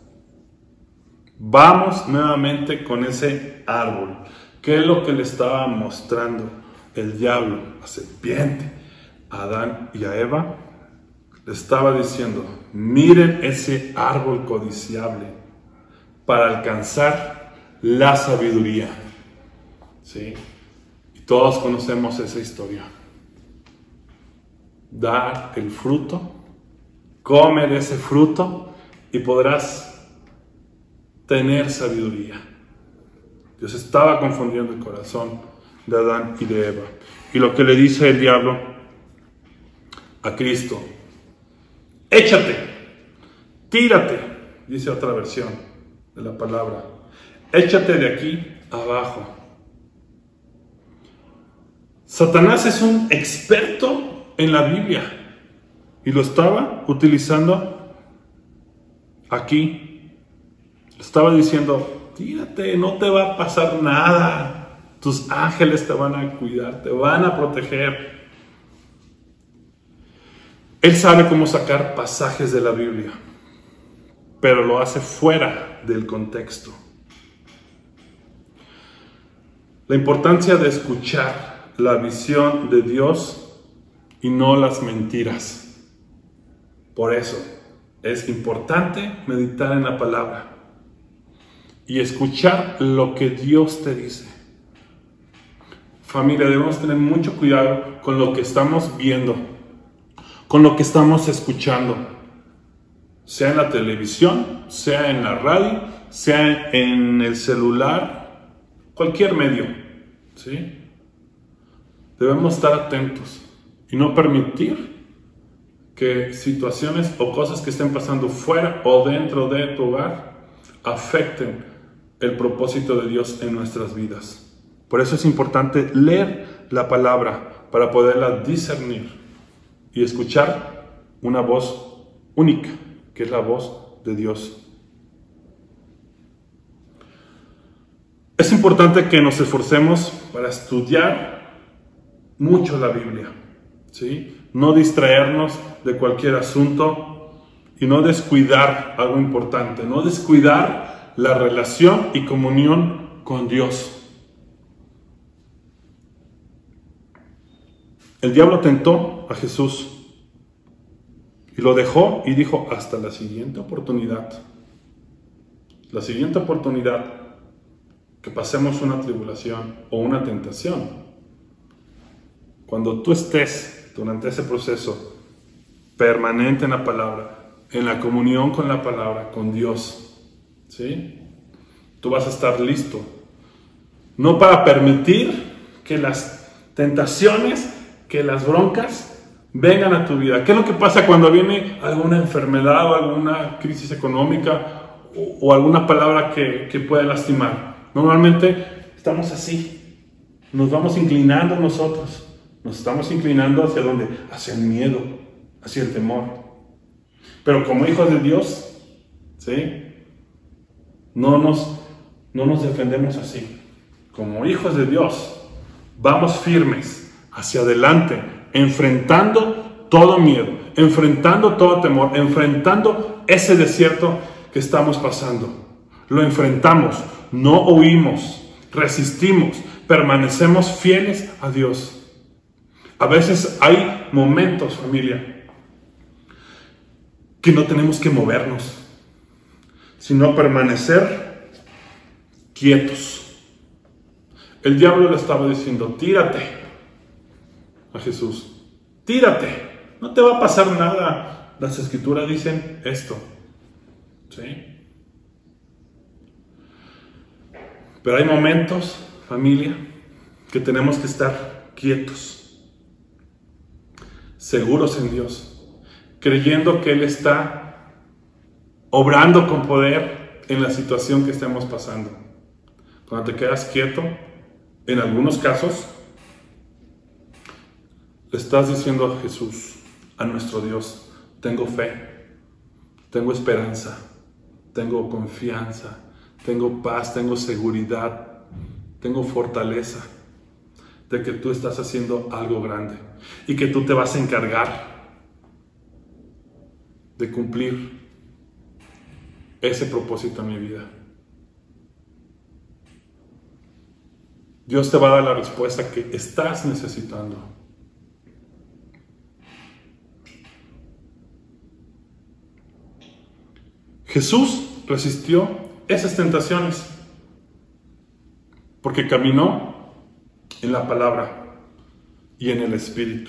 Vamos nuevamente con ese árbol. ¿Qué es lo que le estaba mostrando el diablo, la serpiente, a Adán y a Eva? Le estaba diciendo: miren ese árbol codiciable para alcanzar la sabiduría, ¿sí? Y todos conocemos esa historia. Dar el fruto, come de ese fruto y podrás tener sabiduría. Dios estaba confundiendo el corazón de Adán y de Eva. Y lo que le dice el diablo a Cristo: échate, tírate, dice otra versión de la palabra. Échate de aquí abajo. Satanás es un experto en la Biblia y lo estaba utilizando aquí. Estaba diciendo: tírate, no te va a pasar nada. Tus ángeles te van a cuidar, te van a proteger. Él sabe cómo sacar pasajes de la Biblia, pero lo hace fuera del contexto. La importancia de escuchar la visión de Dios y no las mentiras. Por eso es importante meditar en la palabra y escuchar lo que Dios te dice. Familia, debemos tener mucho cuidado con lo que estamos viendo, con lo que estamos escuchando, sea en la televisión, sea en la radio, sea en el celular, cualquier medio, ¿sí? Debemos estar atentos y no permitir que situaciones o cosas que estén pasando fuera o dentro de tu hogar afecten el propósito de Dios en nuestras vidas. Por eso es importante leer la palabra para poderla discernir y escuchar una voz única, que es la voz de Dios. Es importante que nos esforcemos para estudiar mucho la Biblia, ¿sí? No distraernos de cualquier asunto y no descuidar algo importante, no descuidar la relación y comunión con Dios. El diablo tentó a Jesús y lo dejó y dijo: hasta la siguiente oportunidad. La siguiente oportunidad que pasemos una tribulación o una tentación. Cuando tú estés durante ese proceso permanente en la palabra, en la comunión con la palabra, con Dios, ¿sí? Tú vas a estar listo. No para permitir que las tentaciones, que las broncas vengan a tu vida. ¿Qué es lo que pasa cuando viene alguna enfermedad o alguna crisis económica o alguna palabra que pueda lastimar? Normalmente estamos así, nos vamos inclinando nosotros, nos estamos inclinando ¿hacia dónde? Hacia el miedo, hacia el temor. Pero como hijos de Dios, ¿sí? No nos defendemos así. Como hijos de Dios, vamos firmes hacia adelante, enfrentando todo miedo, enfrentando todo temor, enfrentando ese desierto que estamos pasando. Lo enfrentamos, no huimos, resistimos, permanecemos fieles a Dios. A veces hay momentos, familia, que no tenemos que movernos, sino permanecer quietos. El diablo le estaba diciendo: tírate a Jesús, tírate, no te va a pasar nada. Las escrituras dicen esto, ¿sí? Pero hay momentos, familia, que tenemos que estar quietos, seguros en Dios, creyendo que Él está obrando con poder en la situación que estemos pasando. Cuando te quedas quieto, en algunos casos, le estás diciendo a Jesús, a nuestro Dios: tengo fe, tengo esperanza, tengo confianza, tengo paz, tengo seguridad, tengo fortaleza de que tú estás haciendo algo grande y que tú te vas a encargar de cumplir ese propósito en mi vida. Dios te va a dar la respuesta que estás necesitando. Jesús resistió esas tentaciones porque caminó en la palabra y en el Espíritu.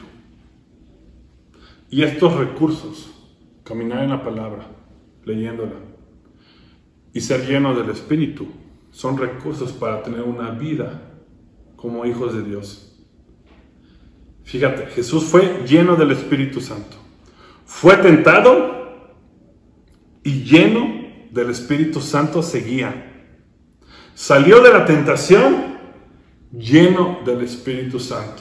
Y estos recursos, caminar en la palabra, leyéndola y ser lleno del Espíritu, son recursos para tener una vida como hijos de Dios. Fíjate, Jesús fue lleno del Espíritu Santo, fue tentado y lleno del Espíritu Santo seguía. Salió de la tentación lleno del Espíritu Santo.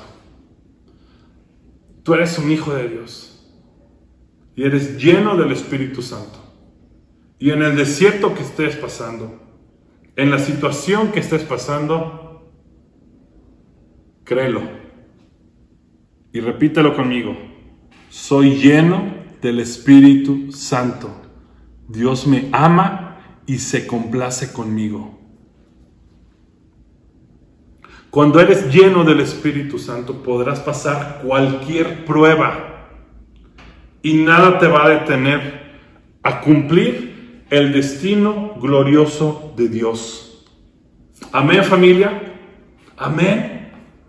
Tú eres un hijo de Dios y eres lleno del Espíritu Santo. Y en el desierto que estés pasando, en la situación que estés pasando, Créelo. Y repítelo conmigo. Soy lleno del Espíritu Santo. Dios me ama y se complace conmigo. Cuando eres lleno del Espíritu Santo, podrás pasar cualquier prueba y nada te va a detener a cumplir el destino glorioso de Dios. Amén, familia. Amén.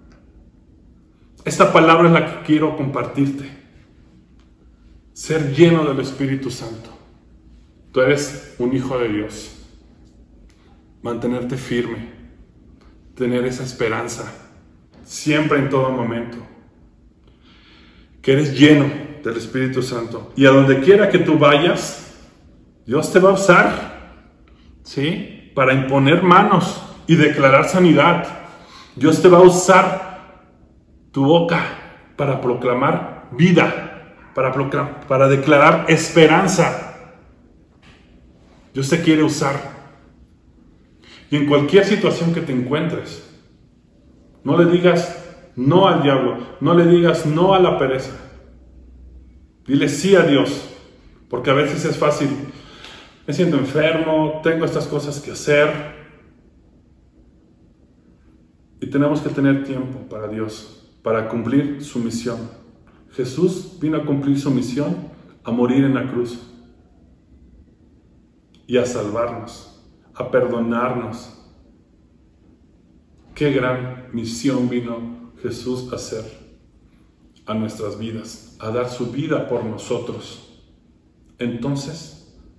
Esta palabra es la que quiero compartirte. Ser lleno del Espíritu Santo. Tú eres un hijo de Dios. Mantenerte firme. Tener esa esperanza. Siempre, en todo momento. Que eres lleno del Espíritu Santo. Y a donde quiera que tú vayas, Dios te va a usar, ¿sí? Para imponer manos y declarar sanidad. Dios te va a usar tu boca para proclamar vida, para declarar esperanza. Dios te quiere usar. Y en cualquier situación que te encuentres, no le digas no al diablo, no le digas no a la pereza. Dile sí a Dios, porque a veces es fácil. Me siento enfermo, tengo estas cosas que hacer. Y tenemos que tener tiempo para Dios, para cumplir su misión. Jesús vino a cumplir su misión, a morir en la cruz y a salvarnos, a perdonarnos. Qué gran misión vino Jesús a hacer a nuestras vidas, a dar su vida por nosotros. Entonces,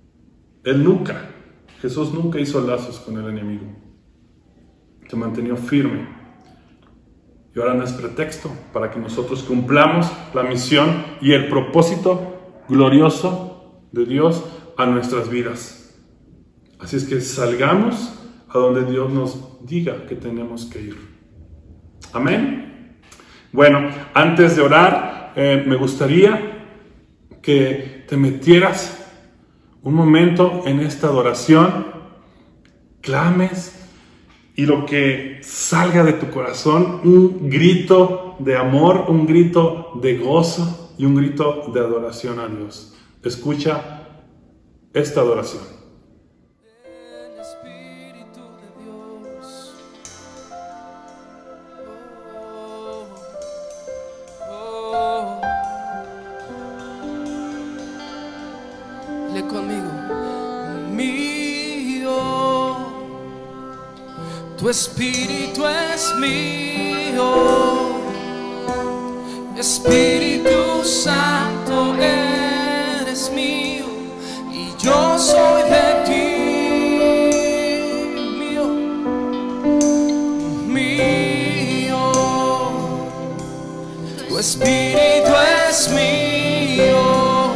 Jesús nunca hizo lazos con el enemigo. Se mantenía firme. Y ahora no es pretexto para que nosotros cumplamos la misión y el propósito glorioso de Dios a nuestras vidas. Así es que salgamos a donde Dios nos diga que tenemos que ir. Amén. Bueno, antes de orar, me gustaría que te metieras un momento en esta adoración, clames y lo que salga de tu corazón, un grito de amor, un grito de gozo y un grito de adoración a Dios. Escucha esta adoración. El Espíritu de Dios. Oh, oh. Lee conmigo. Mío, tu Espíritu es mío. Espíritu Santo eres mío y yo soy de ti. Mío, mío, tu Espíritu es mío.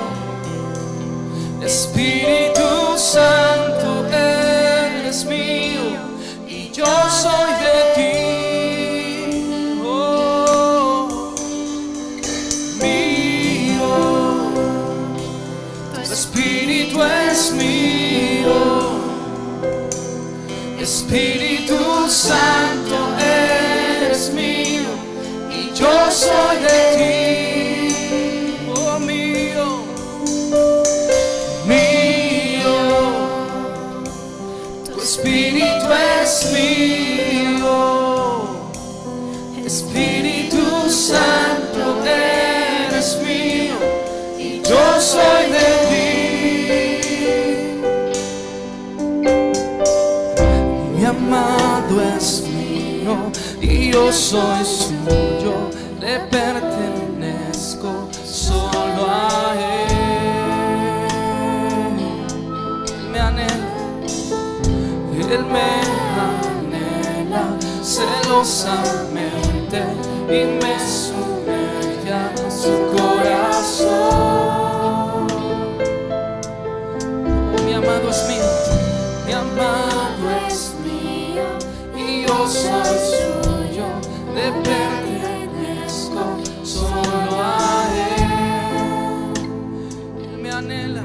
Espíritu Santo eres mío y yo soy de ti. Oh, mío, tu Espíritu es mío. Espíritu Santo eres mío y yo soy de ti. Oh, mío, mío, tu Espíritu es mío. Espíritu Santo eres mío y yo soy de ti. Mi amado es mío y yo soy suyo, le pertenezco solo a él. Me anhela, él me anhela celosamente y me sumerge a su corazón. Oh, mi amado es mío, mi amado es mío y yo soy suyo, le pertenezco solo a él. Él me anhela,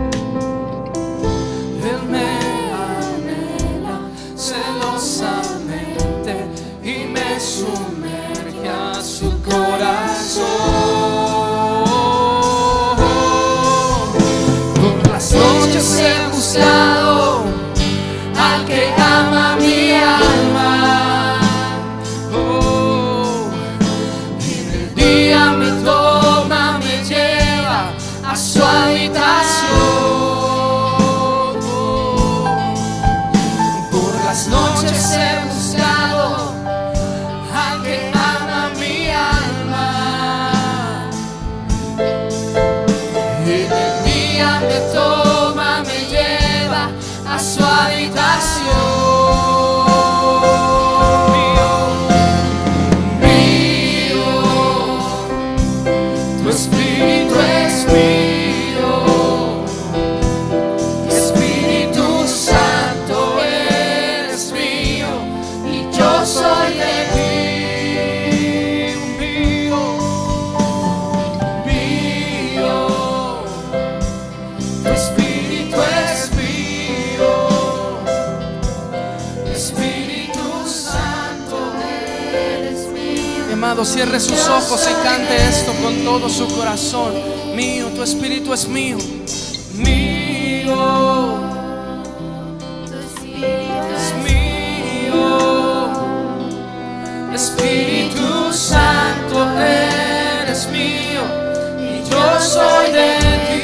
él me anhela celosamente y me sumerge amado, cierre sus ojos y cante esto con todo su corazón. Mío, tu espíritu es mío. Mío, es mío. Espíritu Santo, eres mío y yo soy de ti.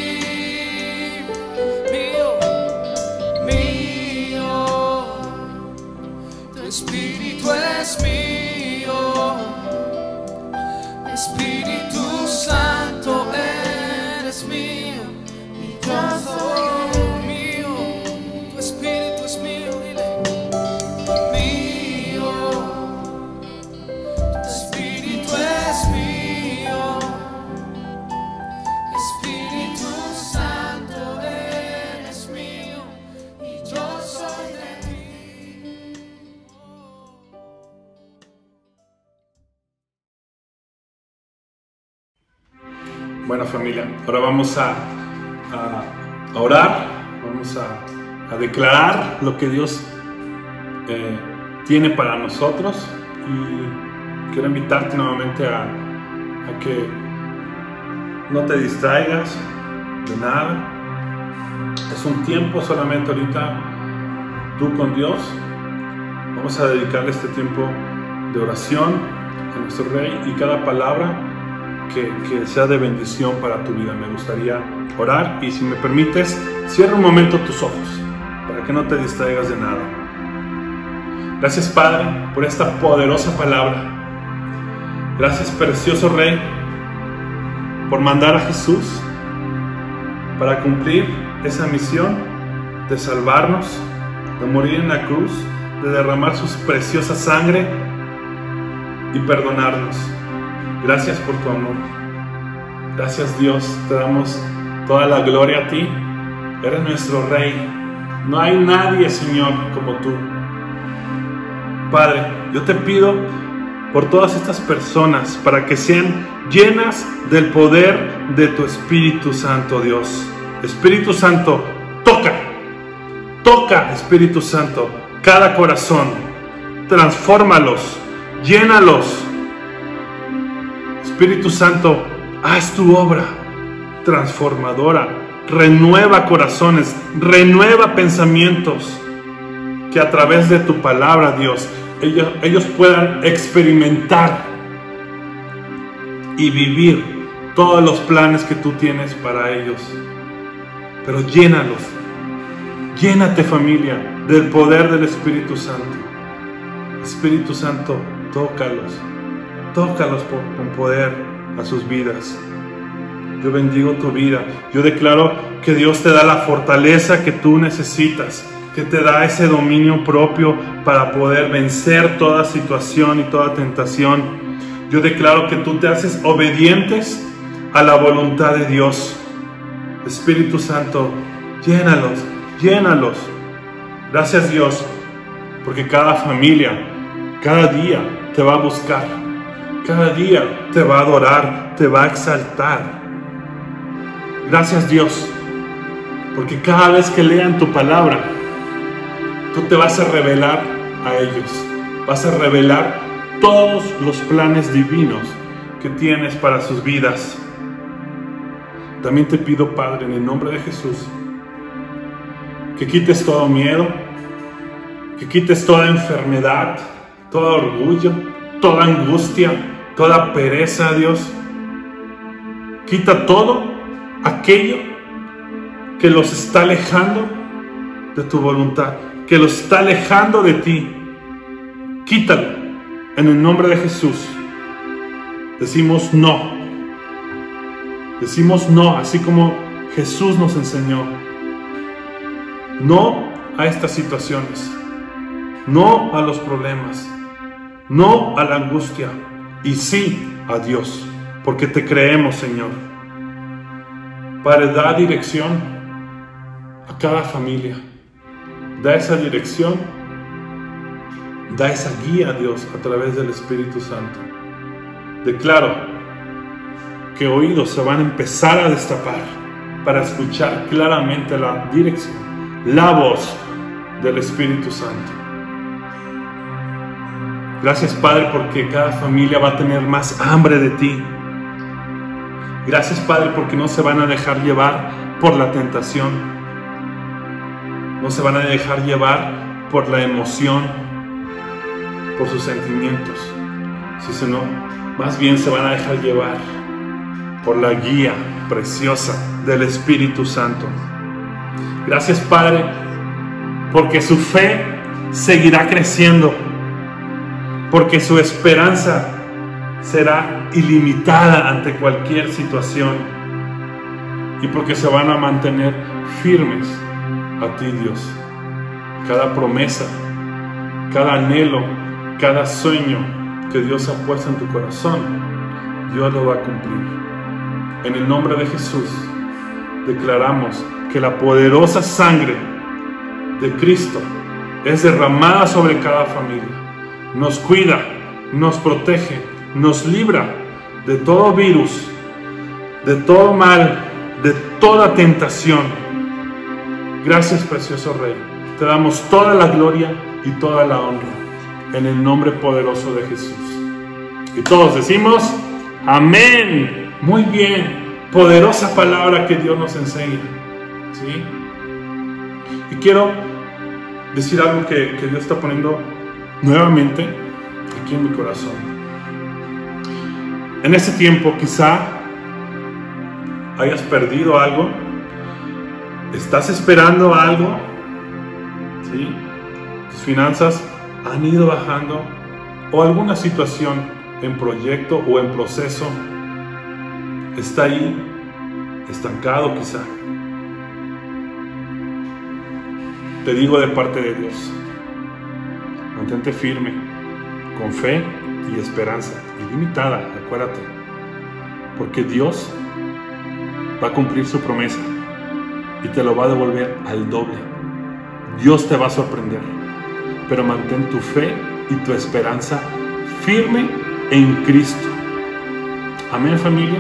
Mío, mío, tu espíritu es mío. Espíritu Santo, eres mío y yo soy mío. Tu espíritu es mío, dile. Mío, tu espíritu es mío. Espíritu Santo, eres mío y yo soy de ti. Bueno, familia, ahora vamos a orar, vamos a declarar lo que Dios tiene para nosotros, y quiero invitarte nuevamente a que no te distraigas de nada. Es un tiempo solamente ahorita tú con Dios. Vamos a dedicarle este tiempo de oración a nuestro Rey, y cada palabra que sea de bendición para tu vida. Me gustaría orar, y si me permites, cierra un momento tus ojos para que no te distraigas de nada. Gracias, Padre, por esta poderosa palabra. Gracias, precioso Rey, por mandar a Jesús para cumplir esa misión de salvarnos, de morir en la cruz, de derramar su preciosa sangre y perdonarnos. Gracias por tu amor. Gracias, Dios. Te damos toda la gloria a ti. Eres nuestro Rey. No hay nadie, Señor, como tú. Padre, yo te pido por todas estas personas para que sean llenas del poder de tu Espíritu Santo, Dios. Espíritu Santo, toca. Toca, Espíritu Santo, cada corazón. Transfórmalos. Llénalos. Espíritu Santo, haz tu obra transformadora, renueva corazones, renueva pensamientos, que a través de tu palabra, Dios, ellos puedan experimentar y vivir todos los planes que tú tienes para ellos. Pero llénalos, llénate, familia, del poder del Espíritu Santo. Espíritu Santo, tócalos. Tócalos con poder a sus vidas. Yo bendigo tu vida. Yo declaro que Dios te da la fortaleza que tú necesitas, que te da ese dominio propio para poder vencer toda situación y toda tentación. Yo declaro que tú te haces obedientes a la voluntad de Dios. Espíritu Santo, llénalos, llénalos. Gracias, Dios, porque cada familia, cada día te va a buscar. Cada día te va a adorar, te va a exaltar. Gracias, Dios, porque cada vez que lean tu palabra, tú te vas a revelar a ellos. Vas a revelar todos los planes divinos que tienes para sus vidas. También te pido, Padre, en el nombre de Jesús, que quites todo miedo, que quites toda enfermedad, todo orgullo, toda angustia, toda pereza, Dios. Quita todo aquello que los está alejando de tu voluntad, que los está alejando de ti. Quítalo en el nombre de Jesús. Decimos no. Decimos no, así como Jesús nos enseñó. No a estas situaciones. No a los problemas. No a la angustia. Y sí a Dios, porque te creemos, Señor. Padre, da dirección a cada familia. Da esa dirección, da esa guía, Dios, a través del Espíritu Santo. Declaro que oídos se van a empezar a destapar para escuchar claramente la dirección, la voz del Espíritu Santo. Gracias, Padre, porque cada familia va a tener más hambre de ti. Gracias, Padre, porque no se van a dejar llevar por la tentación. No se van a dejar llevar por la emoción, por sus sentimientos. Sí, sino más bien se van a dejar llevar por la guía preciosa del Espíritu Santo. Gracias, Padre, porque su fe seguirá creciendo, porque su esperanza será ilimitada ante cualquier situación y porque se van a mantener firmes a ti, Dios. Cada promesa, cada anhelo, cada sueño que Dios ha puesto en tu corazón, Dios lo va a cumplir. En el nombre de Jesús declaramos que la poderosa sangre de Cristo es derramada sobre cada familia. Nos cuida, nos protege, nos libra de todo virus, de todo mal, de toda tentación. Gracias, precioso Rey. Te damos toda la gloria y toda la honra en el nombre poderoso de Jesús. Y todos decimos amén. Muy bien. Poderosa palabra que Dios nos enseña, ¿sí? Y quiero decir algo que Dios está poniendo nuevamente aquí en mi corazón. En este tiempo quizá hayas perdido algo, estás esperando algo, ¿sí? Tus finanzas han ido bajando, o alguna situación en proyecto o en proceso está ahí estancado quizá. Te digo de parte de Dios, mantente firme, con fe y esperanza ilimitada, acuérdate, porque Dios va a cumplir su promesa y te lo va a devolver al doble. Dios te va a sorprender, pero mantén tu fe y tu esperanza firme en Cristo. Amén, familia.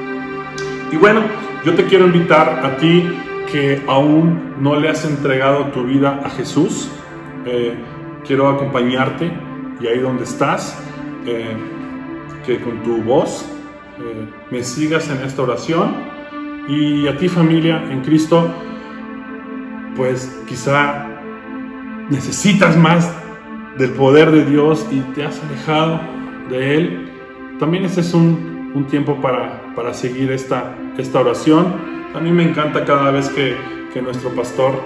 Y bueno, yo te quiero invitar a ti que aún no le has entregado tu vida a Jesús. Quiero acompañarte y ahí donde estás, que con tu voz me sigas en esta oración. Y a ti, familia en Cristo, pues quizá necesitas más del poder de Dios y te has alejado de Él. También este es un tiempo para seguir esta oración. A mí me encanta cada vez que nuestro pastor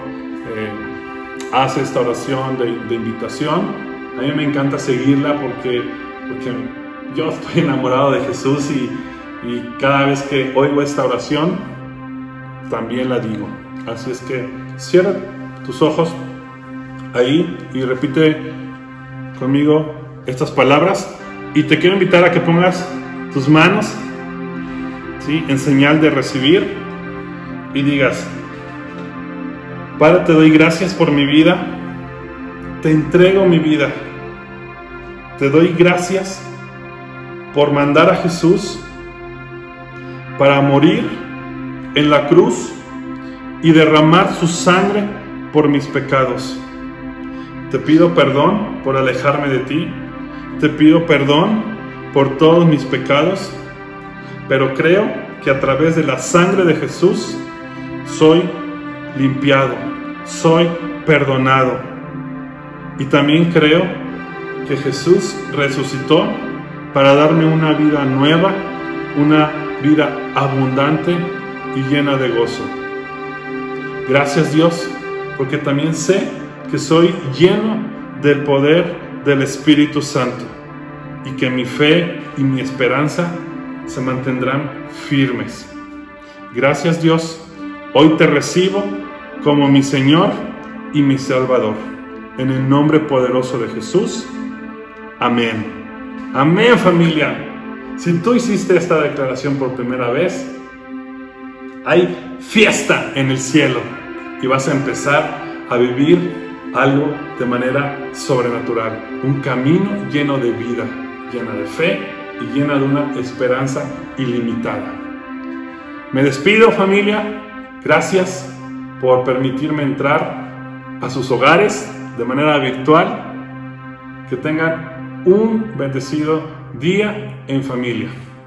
hace esta oración de invitación. A mí me encanta seguirla porque yo estoy enamorado de Jesús y cada vez que oigo esta oración también la digo. Así es que cierra tus ojos ahí y repite conmigo estas palabras, y te quiero invitar a que pongas tus manos, ¿sí?, en señal de recibir y digas: Padre, te doy gracias por mi vida, te entrego mi vida, te doy gracias por mandar a Jesús para morir en la cruz y derramar su sangre por mis pecados. Te pido perdón por alejarme de ti, te pido perdón por todos mis pecados, pero creo que a través de la sangre de Jesús soy limpiado, soy perdonado. Y también creo que Jesús resucitó para darme una vida nueva, una vida abundante y llena de gozo. Gracias, Dios, porque también sé que soy lleno del poder del Espíritu Santo y que mi fe y mi esperanza se mantendrán firmes. Gracias, Dios. Hoy te recibo como mi Señor y mi Salvador. En el nombre poderoso de Jesús. Amén. Amén, familia. Si tú hiciste esta declaración por primera vez, hay fiesta en el cielo y vas a empezar a vivir algo de manera sobrenatural. Un camino lleno de vida, llena de fe y llena de una esperanza ilimitada. Me despido, familia. Gracias por permitirme entrar a sus hogares de manera virtual. Que tengan un bendecido día en familia.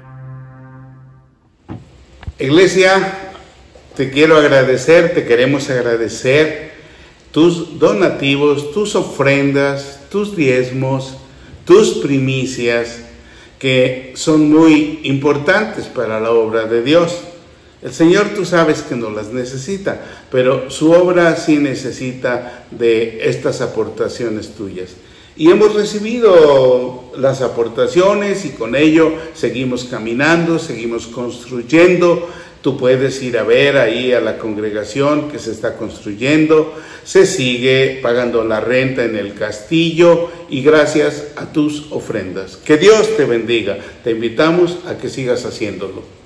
Iglesia, te quiero agradecer, te queremos agradecer tus donativos, tus ofrendas, tus diezmos, tus primicias, que son muy importantes para la obra de Dios. El Señor, tú sabes que no las necesita, pero su obra sí necesita de estas aportaciones tuyas. Y hemos recibido las aportaciones y con ello seguimos caminando, seguimos construyendo. Tú puedes ir a ver ahí a la congregación que se está construyendo, se sigue pagando la renta en el castillo y gracias a tus ofrendas. Que Dios te bendiga. Te invitamos a que sigas haciéndolo.